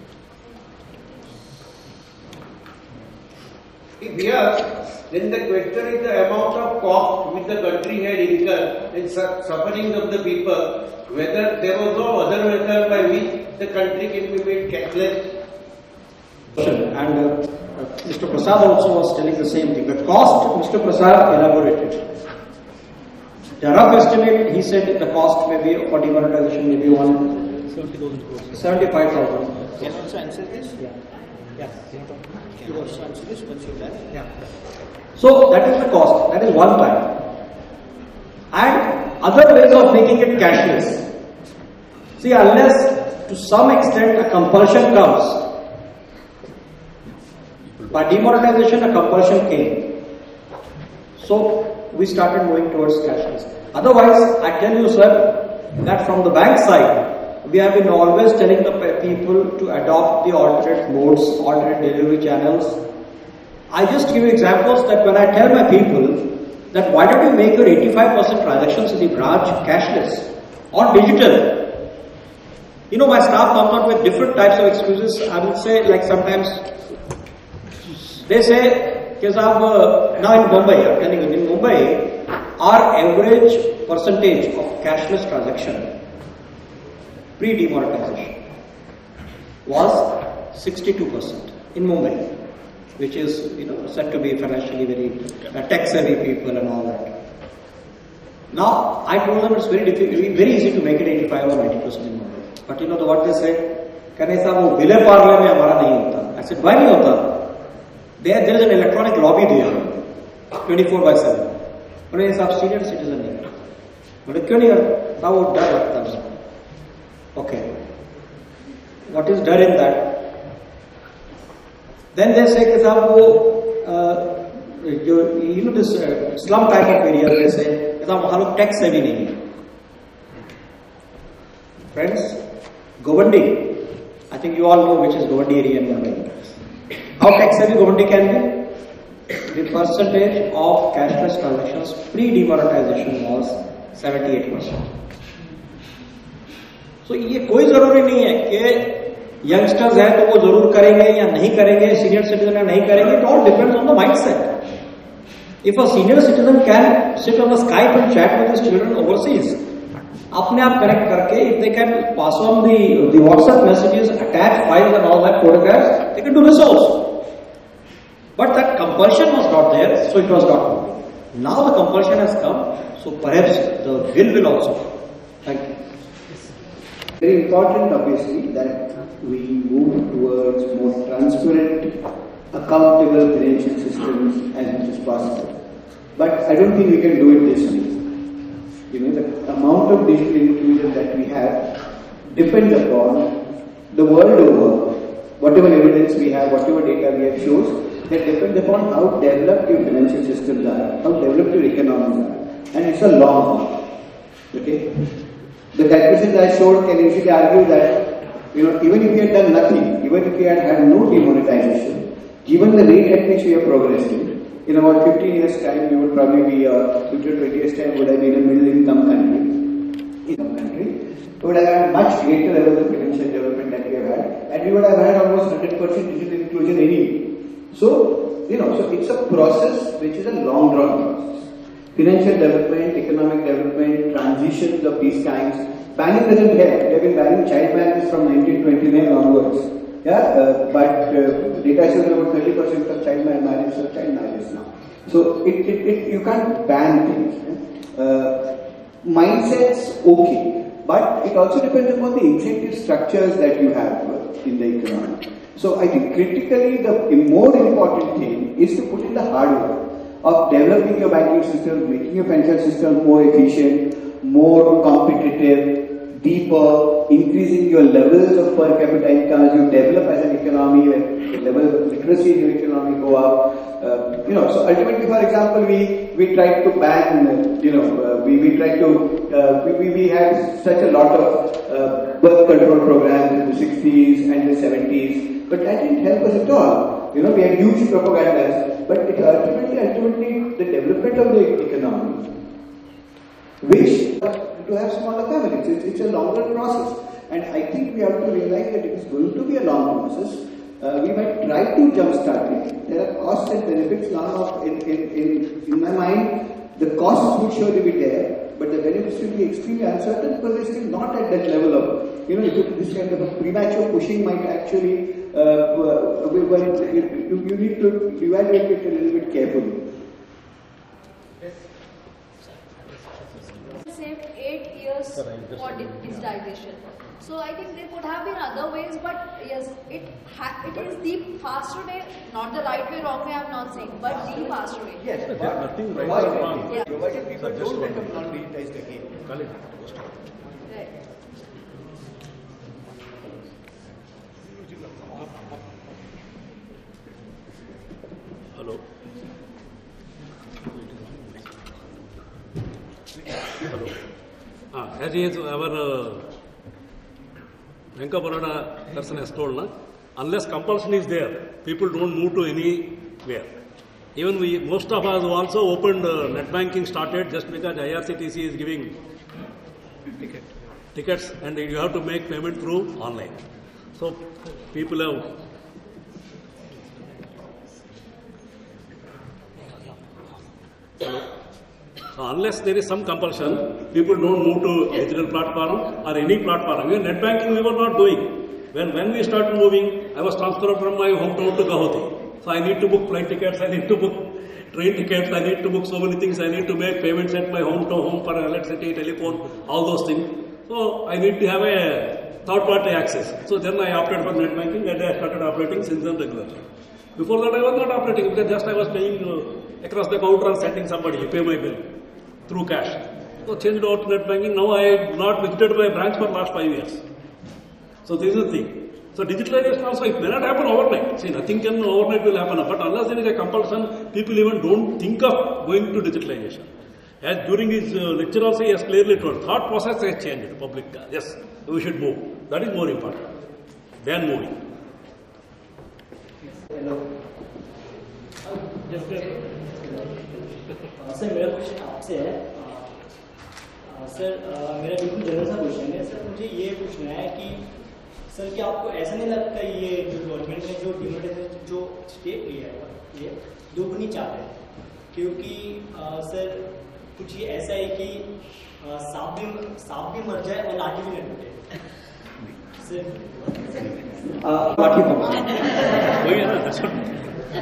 If yes, then the question is the amount of cost which the country had incurred and su suffering of the people, whether there was no other method by which the country can be made cashless. And uh, uh, Mister Prasad also was telling the same thing. The cost, Mister Prasad elaborated. The rough estimate, he said the cost may be for demonetization may be one seventy-five thousand. Can you also answer this? Yeah. Yeah. Can you also answer this once you're done? Yeah. So that is the cost. That is one time. And other ways of making it cashless. See, unless to some extent a compulsion comes. By demonetization, a compulsion came. So we started moving towards cashless. Otherwise, I tell you, sir, that from the bank side, we have been always telling the people to adopt the alternate modes, alternate delivery channels. I just give you examples that when I tell my people that why don't you make your eighty-five percent transactions in the branch cashless or digital? You know, my staff comes out with different types of excuses. I would say, like sometimes they say, because uh, now in Mumbai, I'm telling you, in Mumbai, our average percentage of cashless transaction pre-demonetization was sixty-two percent in Mumbai, which is, you know, said to be financially very uh, tech-savvy people and all that. Now, I told them it's very difficult, very easy to make it eighty-five or ninety percent in Mumbai. But you know the, what they said? Can I say, wo vile parle mein hamara nahi hota. I said, why nahi hota? There, there is an electronic lobby there, twenty-four by seven. But it's a senior citizen here. But क्यों नहीं करता? How would डर लगता है? Okay. What is डर in that? Then they say कि साहब वो uh, you know this uh, slum type of area, they say कि साहब वहाँ लोग टैक्स से भी नहीं है. Friends, Govandi, I think you all know which is Govandi area in Mumbai. How tax-heavy Govandi can be? The percentage of cashless transactions pre-demonetization was seventy-eight percent. So ये कोई जरूरी नहीं है कि youngsters हैं तो वो जरूर करेंगे या नहीं करेंगे, senior citizen है नहीं करेंगे. It all depends on the mindset. If a senior citizen can sit on a Skype and chat with his children overseas, अपने आप connect करके, if they can pass on the the WhatsApp messages, attach files and all that photographs, they can do this also. But that compulsion was not there, so it was not working. Now the compulsion has come, so perhaps the will will also come. Thank you. Very important, obviously, that we move towards more transparent, accountable financial systems as much as possible. But I don't think we can do it this way. You know, the amount of digital inclusion that we have depends upon the world over, whatever evidence we have, whatever data we have shows, that depends upon how developed your financial systems are, how developed your economies are. And it's a long haul. Okay? The calculations I showed can usually argue that, you know, even if you had done nothing, even if you had had no demonetization, given the rate at which we are progressing, in about fifteen years time, we would probably be, uh, fifteen to twenty years time, would have been a middle income country. Income country. We would have had much greater level of financial development that we have had, and we would have had almost one hundred percent digital inclusion anyway. So, you know, so it's a process which is a long drawn process. Financial development, economic development, transitions of these kinds. Banning doesn't help. They have been banning child marriage from nineteen twenty-nine onwards. Yeah, uh, but uh, data shows about thirty percent of child marriage are child marriages now. So it, it, it you can't ban things. Eh? Uh, mindsets okay, but it also depends upon the incentive structures that you have uh, in the economy. So I think critically the more important thing is to put in the hard work of developing your banking system, making your financial system more efficient, more competitive, deeper, increasing your levels of per capita income as you develop as an economy, the levels of literacy in your economy go up. Uh, you know, so ultimately, for example, we we tried to ban, uh, you know, uh, we we tried to uh, we, we we had such a lot of uh, birth control programs in the sixties and the seventies, but that didn't help us at all. You know, we had huge propagandas, but it ultimately, ultimately, the development of the economy, which to have smaller families, it's, it's a longer process, and I think we have to realize that it is going to be a long process. Uh, we might try to jumpstart it. There are costs and benefits. None of in, in, in, in my mind, the costs would surely be there, but the benefits will be extremely uncertain because they're still not at that level of, you know, this kind of a premature pushing might actually, uh, well, you, you need to evaluate it a little bit carefully. Saved eight years for digitization. So I think there could have been other ways, but yes, it ha it is the faster way, not the right way, wrong way. I'm not saying, but the faster way. Yes, there's nothing right or wrong. Yeah. Provided people don't end up non-digitized again. Right. Hello. Hello. Ah, as is our uh, Venka Baroda person has told, na, unless compulsion is there, people don't move to anywhere. Even we, most of us also opened uh, net banking started just because I R C T C is giving Ticket. tickets and you have to make payment through online. So people have So unless there is some compulsion, people don't move to digital platform or any platform. Even net banking we were not doing. When when we started moving, I was transferred from my hometown to Guwahati. So I need to book flight tickets, I need to book train tickets, I need to book so many things, I need to make payments at my home to home for electricity, telephone, all those things. So I need to have a third party access. So then I opted for net banking and I started operating since then regularly. Before that I was not operating because just I was paying uh, across the counter and sending somebody, you pay my bill through cash. So changed over to net banking. Now I have not visited my branch for last five years. So this is the thing. So digitalization also, it may not happen overnight. See, nothing can overnight will happen. But unless there is a compulsion, people even don't think of going to digitalization. As during his uh, lecture also, he has clearly told, thought process has changed. Public, yes, we should move. That is more important than moving. Hello. Sir मेरा question आपसे है sir मेरा बिल्कुल general सा question है sir मुझे ये पूछना है कि सर क्या आपको ऐसा नहीं लगता ये जो गवर्नमेंट ने जो डिमोनेटाइजेशन जो स्टेप लिया है ये दुगनी चाहते हैं क्योंकि सर कुछ ये ऐसा है कि सांप भी सांप भी मर जाए और लाठी भी न टूटे सर लाठी वही है ना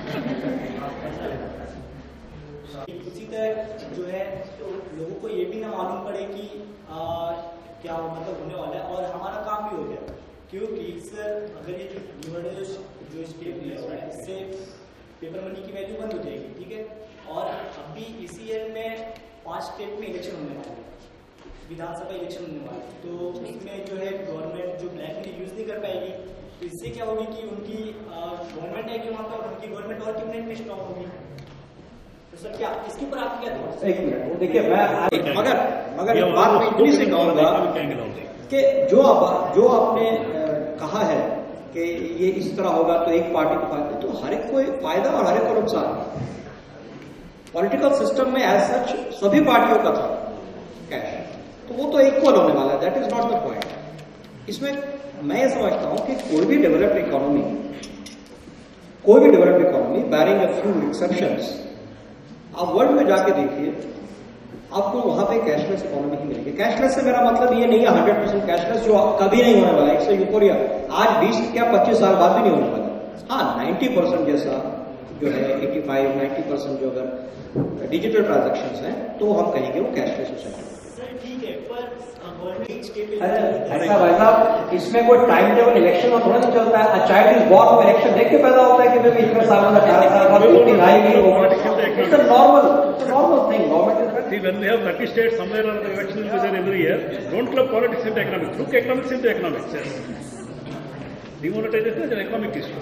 उसी तरह जो है तो लोगों को ये भी ना मालूम पड़े कि आ, क्या मतलब होने वाला है और हमारा काम भी हो गया क्योंकि सर अगर ये जो जो स्टेप लिया हुआ है इससे पेपर मनी की वैल्यू बंद हो जाएगी ठीक है और अभी इसी ईयर में पांच स्टेट में इलेक्शन होने वाले हैं विधानसभा इलेक्शन होने वाले हैं तो इसमें जो है गवर्नमेंट जो ब्लैक मनी यूज नहीं कर पाएगी तो इससे क्या होगी कि उनकी गवर्नमेंट है कि वहाँ पर उनकी गवर्नमेंट और कितने में स्ट्रॉन्ग होगी तो सर क्या इसके ऊपर आप क्या थॉट्स एक मिनट देखिए मैं मगर मगर एक बात मैं इतनी से कहूँगा कि जो आप जो आपने कहा है कि ये इस तरह होगा तो एक पार्टी को फायदा तो हर एक को फायदा और हर एक को नुकसान पॉलिटिकल सिस्टम में एज सच सभी पार्टियों का था कैश तो वो तो इक्वल होने वाला है that is not the point इसमें मैं ये समझता हूं कि कोई भी डेवलप्ड इकोनॉमी कोई भी developed economy barring a few exceptions आप वर्ल्ड में जाके देखिए आपको वहां पे कैशलेस इकोनॉमी ही मिलेगी कैशलेस से मेरा मतलब ये नहीं है हंड्रेड परसेंट कैशलेस जो कभी नहीं होने वाला है यूफोरिया आज बीस क्या पच्चीस साल बाद भी नहीं होने वाला हाँ नाइन्टी परसेंट जैसा जो है एटी फाइव नाइन्टी परसेंट जो अगर डिजिटल ट्रांजेक्शन है तो हम कहेंगे वो कैशलेस हो सकता है ठीक है पर अरे ऐसा भाई साहब इसमें कोई टाइम टेबल इलेक्शन में थोड़ा नहीं चलता है चाइल्ड इज बॉर्न इलेक्शन देख के पैदा होता है कि भाई इतने सालों में अठारह साल बाद इतनी हाई नहीं होगा it's a normal normal thing government See, when we have thirty states, somewhere or the election will be there every year. Don't club politics into economics. Look economics into economics. Yes. Demonetization is an economic issue.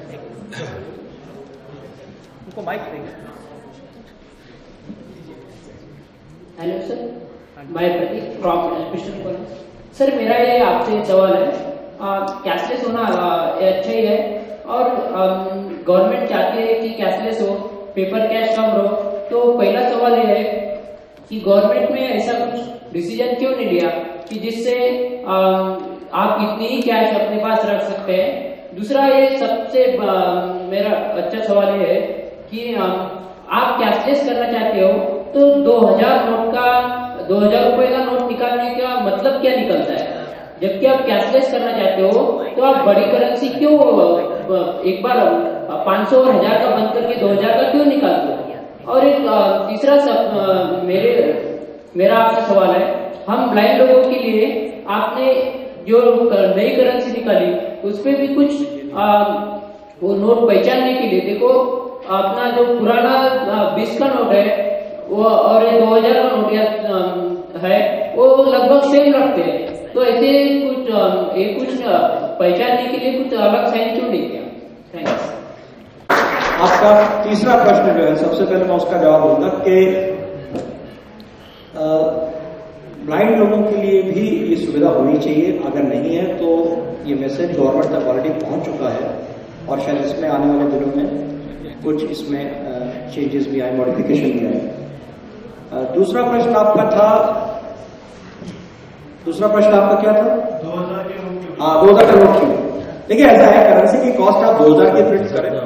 उनको mic देंगे. Hello sir, मैं Prateek from education college. Sir मेरा ये आपसे सवाल है, cashless होना अच्छा ही है और गवर्नमेंट चाहती है कि कैशलेस हो, पेपर कैश कम रहो. तो पहला सवाल ये है कि गवर्नमेंट ने ऐसा कुछ डिसीजन क्यों नहीं लिया कि जिससे आप इतनी ही कैश अपने पास रख सकते हैं. दूसरा ये सबसे मेरा अच्छा सवाल ये है कि आप कैशलेस करना चाहते हो तो दो हजार नोट का दो हजार रुपए का नोट निकालने का मतलब क्या निकलता है, जबकि आप कैशलेस करना चाहते हो तो आप बड़ी करेंसी क्यों एक बार पाँच सौ और हजार का बंद करके दो हजार का क्यों निकालते हो. और एक तीसरा सब मेरे मेरा आपसे सवाल है, हम ब्लाइंड लोगों के लिए आपने जो नई करेंसी निकाली उस पर भी कुछ आ, वो नोट पहचानने के लिए देखो अपना जो पुराना बीस का नोट है वो और ये दो हजार का नोट है वो लगभग सेम रखते हैं. तो ऐसे कुछ ये कुछ पहचानने के लिए कुछ अलग साइन क्यों नहीं किया. थैंक्स. आपका तीसरा प्रश्न जो है, सबसे पहले मैं उसका जवाब दूंगा कि ब्लाइंड लोगों के लिए भी ये सुविधा होनी चाहिए. अगर नहीं है तो ये मैसेज गवर्नमेंट तक ऑलरेडी पहुंच चुका है और शायद इसमें आने वाले दिनों में कुछ इसमें चेंजेस भी आए, मॉडिफिकेशन भी आए. दूसरा प्रश्न आपका था, दूसरा प्रश्न आपका क्या था? दो हजार के नोट. हाँ, दो हजार का नोट क्यों? देखिए ऐसा है, करेंसी की कॉस्ट आप दो हजार की प्रिंट करें.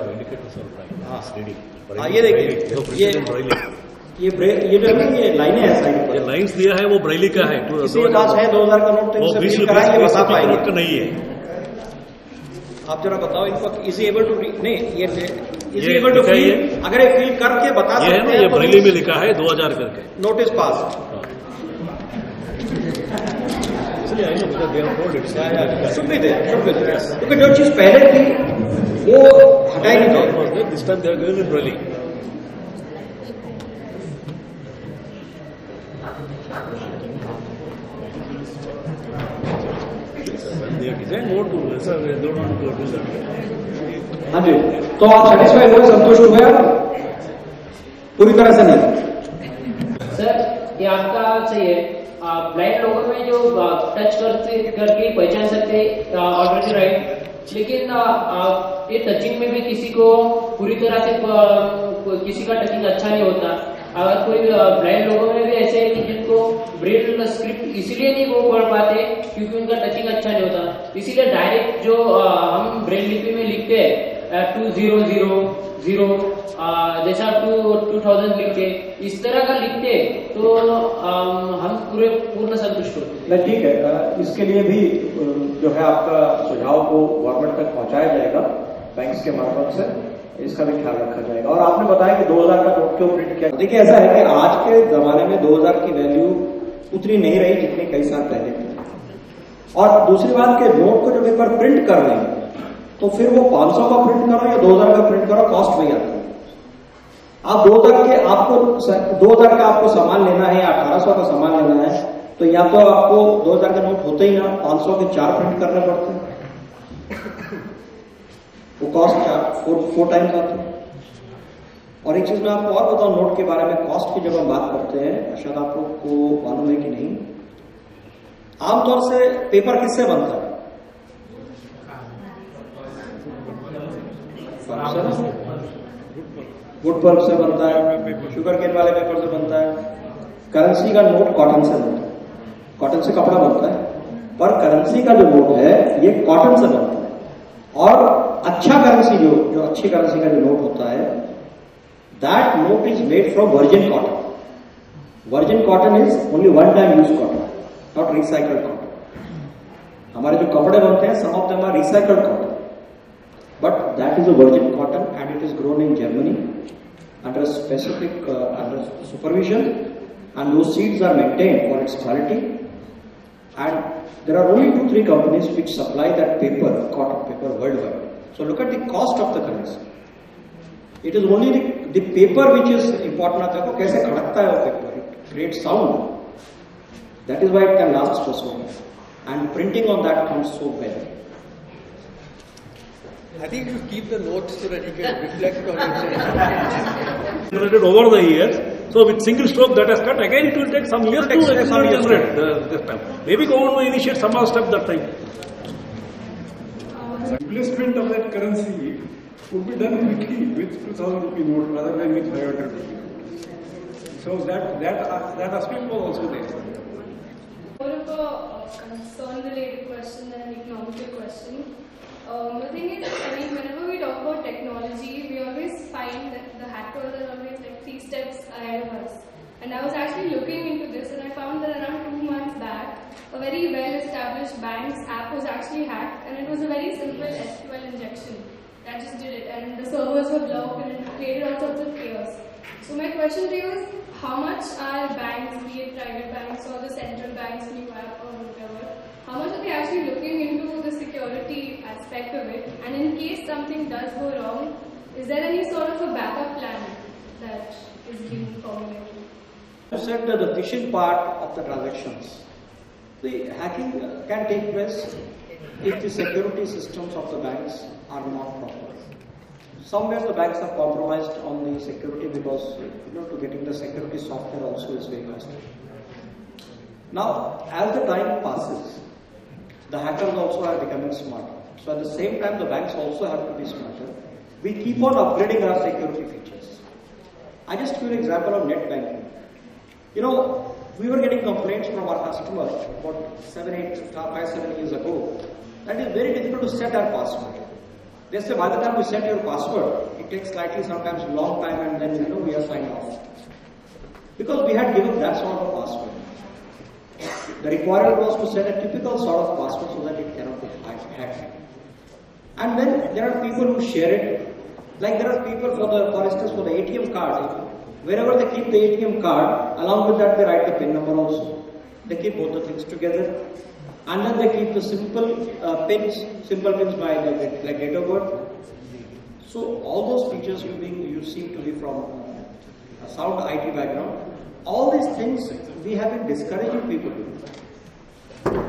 हाँ ये देखिए, ये ये ये जो है ये लाइनें हैं साइड पर, ये लाइंस दिया है वो ब्रेली का है. किसी के पास है दो हजार का नोट तो बीस इनसे कराएंगे, बता पाएंगे. का नहीं है. आप जरा बताओ इनको, इज एबल टू नहीं ये इज एबल टू फील, अगर ये फील करके बता सकते हैं. ये ब्रेली में लिखा है दो हजार करके. Notice pass. क्योंकि जो चीज पहले थी वो हटाई नहीं जाए. This time they are given in Braille. हाँ जी, तो आप सेटिस्फाइड हुए, संतुष्ट हुए? पूरी तरह से नहीं. सर ये आपका सही है, ब्लाइंड लोगों में जो टच करते करके पहचान सकते ऑलरेडी राइट, लेकिन ये टचिंग में भी किसी को पूरी तरह से किसी का टचिंग अच्छा नहीं होता. अगर कोई ब्लाइंड लोगों में भी ऐसे है कि जिनको ब्रेल स्क्रिप्ट इसीलिए नहीं वो पढ़ पाते क्योंकि उनका टचिंग अच्छा नहीं होता, इसीलिए डायरेक्ट जो हम ब्रेल लिपि में लिखते हैं टू जीरो जीरो जीरो जैसा टू टू थाउजेंड लिखते, इस तरह का लिखते तो हम पूरे पूर्ण संतुष्ट होते. ठीक है, इसके लिए भी जो है आपका सुझाव को गवर्नमेंट तक पहुंचाया जाएगा बैंक्स के माध्यम से, इसका भी ख्याल रखा जाएगा. और आपने बताया कि दो हजार का नोट क्यों प्रिंट किया. देखिए ऐसा है कि आज के जमाने में दो हजार की वैल्यू उतनी नहीं रही जितनी कई साल पहले थी. और दूसरी बात के नोट को जब एक बार प्रिंट कर रहे हैं तो फिर वो पांच सौ का प्रिंट करो या दो हजार का प्रिंट करो, कॉस्ट वही आता है. आप दो हजार के आपको दो हजार का आपको सामान लेना है या अठारह सौ का सामान लेना है तो या तो आपको दो हजार का नोट होते ही ना, पांच सौ के चार प्रिंट करने पड़ते हैं, वो कॉस्ट फोर फोर टाइम्स आते हैं. और एक चीज मैं आपको और बताऊं नोट के बारे में, कॉस्ट की जब हम बात करते हैं, शायद आप लोग को मालूम है कि नहीं, आमतौर से पेपर किससे बनता है? वुड पल्प से बनता है, शुगर केन वाले पेपर से बनता है. करेंसी का नोट कॉटन से बनता है, कॉटन से कपड़ा बनता है, पर करेंसी का जो नोट है ये कॉटन से बनता है. और अच्छा करेंसी जो जो अच्छी करेंसी का जो नोट होता है, that note is made from virgin cotton. Virgin cotton is only one time use cotton, not recycled cotton. हमारे जो कपड़े बनते हैं some of them are recycled cotton, but that is a virgin cotton and it is grown in Germany under a specific uh, under supervision, and those seeds are maintained for its quality. And there are only two three companies which supply that paper, cotton paper, worldwide. So look at the cost of the currency. It is only the, the paper which is important. देखो कैसे खड़कता है वो paper. creates sound. That is why it can last for so long. And printing on that comes so well. I think you keep the notes so that you can reflect on it. Generated over the years. So with single stroke that has cut, again it will take some years to generate uh, this time. Maybe government will initiate some other step that time. Replacement of that currency would be done quickly with two thousand rupee note rather than with five hundred rupee. So that that uh, that aspect was also there. More of a concern-related question than an economical question. Um, the thing is, I mean, whenever we talk about technology, we always find that the hackers are always like three steps ahead of us. And I was actually looking into this, and I found that around two months back, a very well-established bank's app was actually hacked, and it was a very simple S Q L injection that just did it, and the servers were blocked, and it created all sorts of chaos. So my question to you is, how much are banks, be it private banks or the central bank's new app or whatever, how much are they actually looking into the security aspect of it? And in case something does go wrong, is there any sort of a backup plan that is being formulated? You said that the phishing part of the transactions. The hacking can take place if the security systems of the banks are not proper. Somewhere the banks are compromised on the security because you know to getting the security software also is very costly. Now, as the time passes, the hackers also are becoming smarter. So at the same time, the banks also have to be smarter. We keep on upgrading our security features. I just give you an example of net banking. You know, we were getting complaints from our customers about seven, eight, five, seven years ago that it is very difficult to set our password. They say by the time we set your password, it takes slightly sometimes a long time and then you know we are signed off. Because we had given that sort of password. The requirement was to set a typical sort of password so that it cannot be hacked. And then there are people who share it. Like there are people for the, for instance, for the A T M card. Wherever they keep the A T M card, along with that they write the PIN number also. They keep both the things together. And then they keep the simple uh, pins, simple pins by like, like date of birth. So all those features you being you seem to be from a sound I T background. All these things we have been discouraging people to do.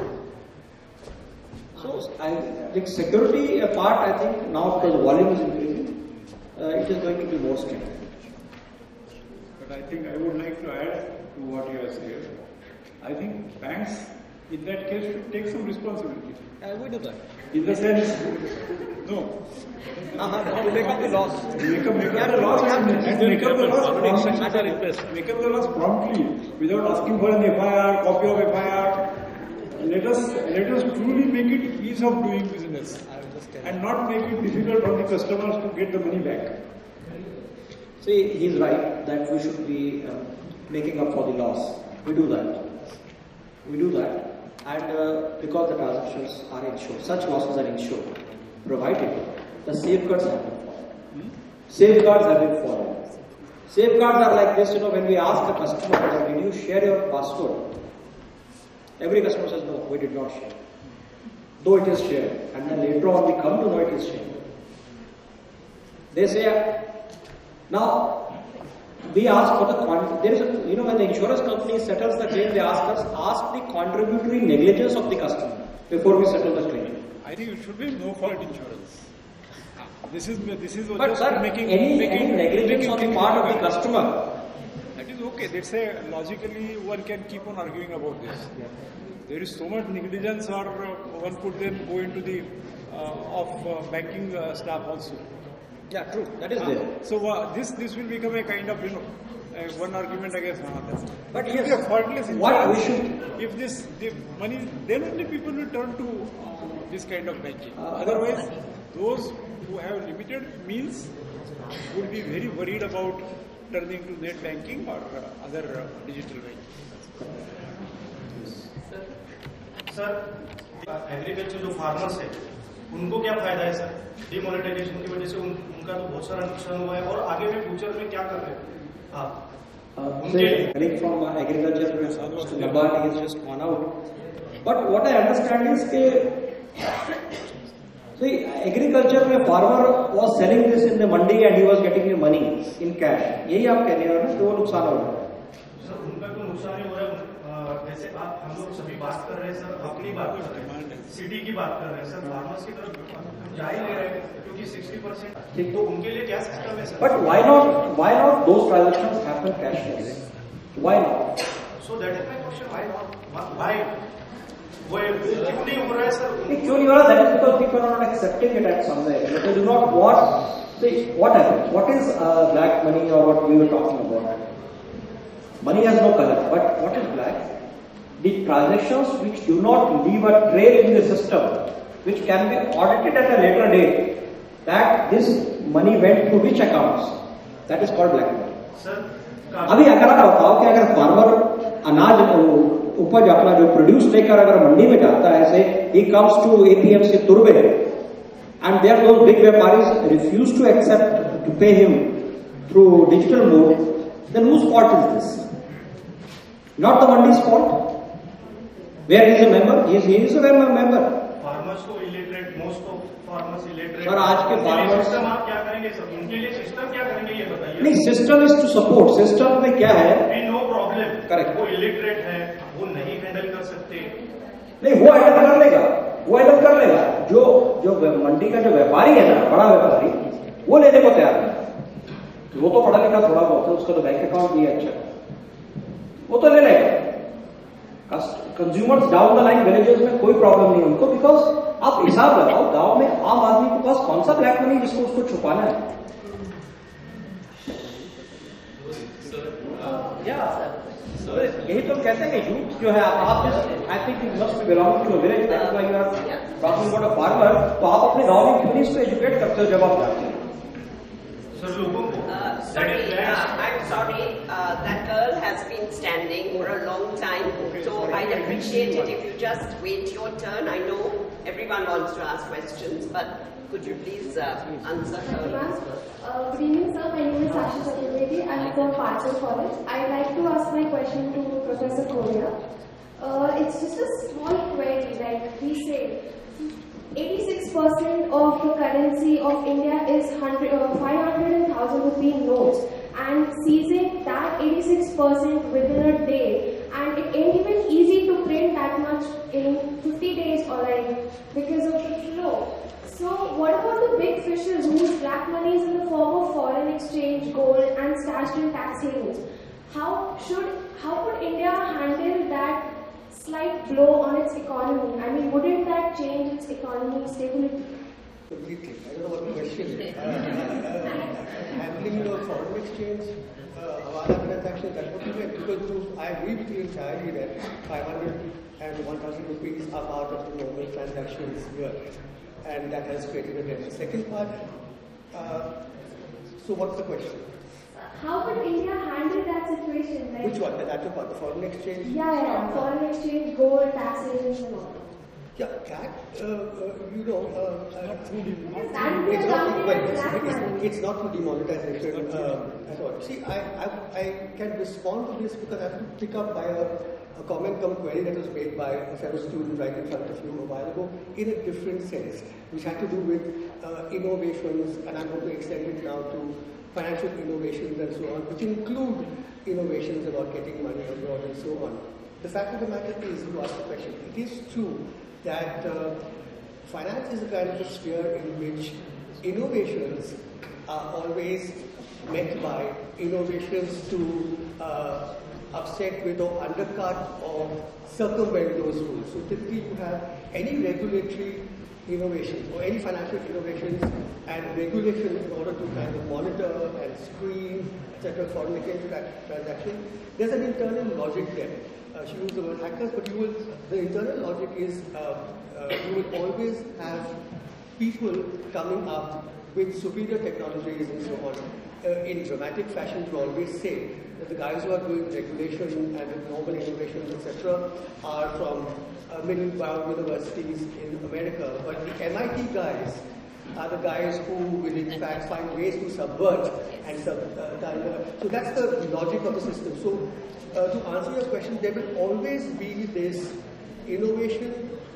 So I think security part, I think now because the volume is increasing, uh, it is going to be more strict. But I think I would like to add to what you have said. I think banks in that case should take some responsibility. I will do that. In the sense, no. Uh-huh. Make up the laws. Make up, make up the laws and make up the laws promptly. Make up the laws promptly without asking for an F I R, copy of F I R. Let us let us truly make it ease of doing business and not make it difficult for the customers to get the money back. See, he's right that we should be uh, making up for the loss. We do that. We do that. And uh, because the transactions are insured, such losses are insured, provided the safeguards have been followed. Hmm? Safeguards have been followed. Safeguards are like this, you know, when we ask the customer, that, did you share your password? Every customer says, no, we did not share. Though it is shared. And then later on we come to know it is shared. They say, now, we ask for the, there is a, you know, when the insurance company settles the claim, they ask us, ask the contributory negligence of the customer before we settle the claim. I think it should be no fault insurance. This is, this is but just sir, making, any, making, any negligence making on the part of the customer. That is okay. Let's say logically one can keep on arguing about this. Yeah. There is so much negligence, or uh, one could then go into the uh, of uh, banking uh, staff also. Yeah, true. That is uh, there. So uh, this this will become a kind of you know uh, one argument against another. But if yes, you are faultless what we should, if this the money, then only people will turn to uh, this kind of banking. Uh, Otherwise, those who have limited means would be very worried about turning to net banking or uh, other uh, digital banking. Sir agriculture जो farmers है उनको क्या फायदा है sir? Demonetisation की वजह से उन, उनका तो बहुत सारा नुकसान हुआ है और आगे भी फ्यूचर में क्या कर रहे हैं आप? Coming from uh, agriculture, Mister Nabhan has just gone out. But what I understand is that see, agriculture में farmer was selling this in the mandi and he was getting the money in cash. यही आप कह रहे हो ना कि वो नुकसान हो रहा है. सर उनका तो नुकसान ही हो रहा है। जैसे आप हम लोग सभी बात कर रहे हैं सर, अपनी बात कर रहे हैं, सिटी की बात कर रहे हैं सर, फार्मर्स की तरफ जा ही नहीं रहे क्योंकि सिक्सटी परसेंट, तो उनके लिए क्या सिस्टम है sir? But why not? Why not those transactions happen cashless? Why not? So that is my question. Why not? Why? वो क्यों नहीं हो रहा है सर? क्यों नहीं हो रहा? That is because people are not accepting it at somewhere. They do not want. See, what happens? What is uh, black money or what we were talking about? Money has no color. But what is black? The transactions which do not leave a trail in the system, which can be audited at a later date, that this money went to which accounts? That is called black money. Sir, अभी अगर आप बताओ कि अगर farmer अनाज उपज अपना जो प्रोड्यूस लेकर अगर मंडी में जाता है, से he comes to A P M C तुर्बे and there those big व्यापारीज refuse to accept to pay him through digital mode, then whose fault is this? Not the mandi's fault. Where he is a member, he is, he is a member. Farmers को illiterate, most of farmers illiterate. Sir आज के farmers system आप क्या करेंगे sir? उनके लिए system क्या करेंगे ये बताइए? नहीं, system is to support. System में क्या है? No problem. करेक्ट. वो illiterate है, वो नहीं हैंडल कर सकते. नहीं, वो हैंडल कर लेगा, वो हैंडल कर लेगा. जो जो मंडी का जो व्यापारी है ना, बड़ा व्यापारी, वो लेने को तैयार है. वो तो पढ़ा लिखा थोड़ा बहुत है, उसका तो बैंक अकाउंट भी है अच्छा, वो तो ले लेगा. Consumers down the line villages में कोई प्रॉब्लम नहीं उनको, बिकॉज आप हिसाब लगाओ गांव में आम आदमी के पास कौन सा ब्लैक मनी जिसको उसको छुपाना है. यही तो कहते हैं कि यूथ जो है आप I think you must be belonging to a village, that's why you are talking about a farmer. तो आप अपने गांव में क्यों नहीं इसको एजुकेट करते हो जब आप जाते हैं? सर लोगों को Sorry, uh, I'm sorry, uh, that girl has been standing for a long time, so I'd appreciate it if you just wait your turn. I know everyone wants to ask questions, but could you please uh, answer her? Uh, good evening, sir. My name is Sasha Chaturvedi. I'm from Parsel College. I'd like to ask my question to Professor Korea. Uh, it's just a small query, like we say, eighty-six percent of the currency of India is uh, five hundred and one thousand rupee notes, and seizing that eighty-six percent within a day, and it ain't even easy to print that much in fifty days or like because of the flow. So what about the big fishes whose black money is in the form of foreign exchange, gold and stashed in tax havens? How should, how would India handle that slight blow on its economy? I mean, wouldn't that change its economy stability? Completely. I don't know what the question is. Uh, uh, handling your foreign exchange, Hawala transactions, that's what you meant. Because I agree with you entirely that five hundred and one thousand rupees are part of the normal transactions here. And that has created a tension. Second part, uh, so what's the question? How would India handle that situation? Like, which one? The latter part, the foreign exchange? Yeah, yeah, foreign exchange, gold, tax havens and all. Yeah, that, uh, uh, you know, uh, uh, That it's, not, well, it's, that it's, it's not through demonetization uh, at all. See, I, I, I can respond to this because I have to pick up by a, a comment come query that was made by a fellow student right in front of you a while ago in a different sense, which had to do with uh, innovations, and I'm going to extend it now to financial innovations and so on, which include innovations about getting money abroad and so on. The fact of the matter is, you asked the question, it is true that uh, finance is a kind of a sphere in which innovations are always met by innovations to uh, upset with or undercut or circumvent those rules. So typically you have any regulatory innovations or any financial innovations and regulation in order to kind of monitor and screen, et cetera, foreign exchange transactions. There's an internal logic there. Uh, she used the word hackers, but you will, the internal logic is uh, uh, you will always have people coming up with superior technologies and so on. Uh, in dramatic fashion, you always say that the guys who are doing regulation and normal innovations, et cetera, are from uh, middle-bound universities in America, but the M I T guys are the guys who will in fact find ways to subvert and sub, uh, so that's the logic of the system. So uh, to answer your question, there will always be this innovation,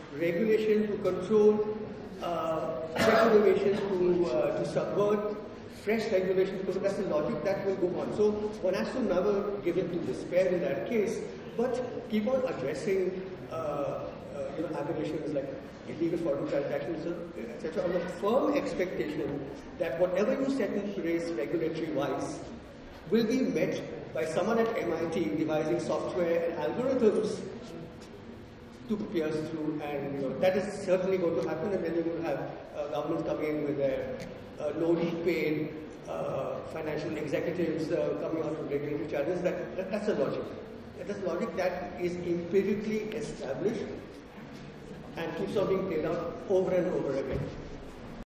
regulation to control, uh, innovation to, uh, to subvert, fresh regulation, because that's the logic that will go on. So one has to never give in to despair in that case, but keep on addressing uh, uh, you know, aberrations like illegal foreign transactions, et cetera, on the firm expectation that whatever you set in place regulatory-wise will be met by someone at M I T devising software and algorithms to pierce through, and you know, that is certainly going to happen, and then you will have uh, governments coming in with their uh, no repaid uh, financial executives uh, coming out with regulatory charges. That, that, that's a logic. That's a logic that is empirically established and keeps on being played out over and over again.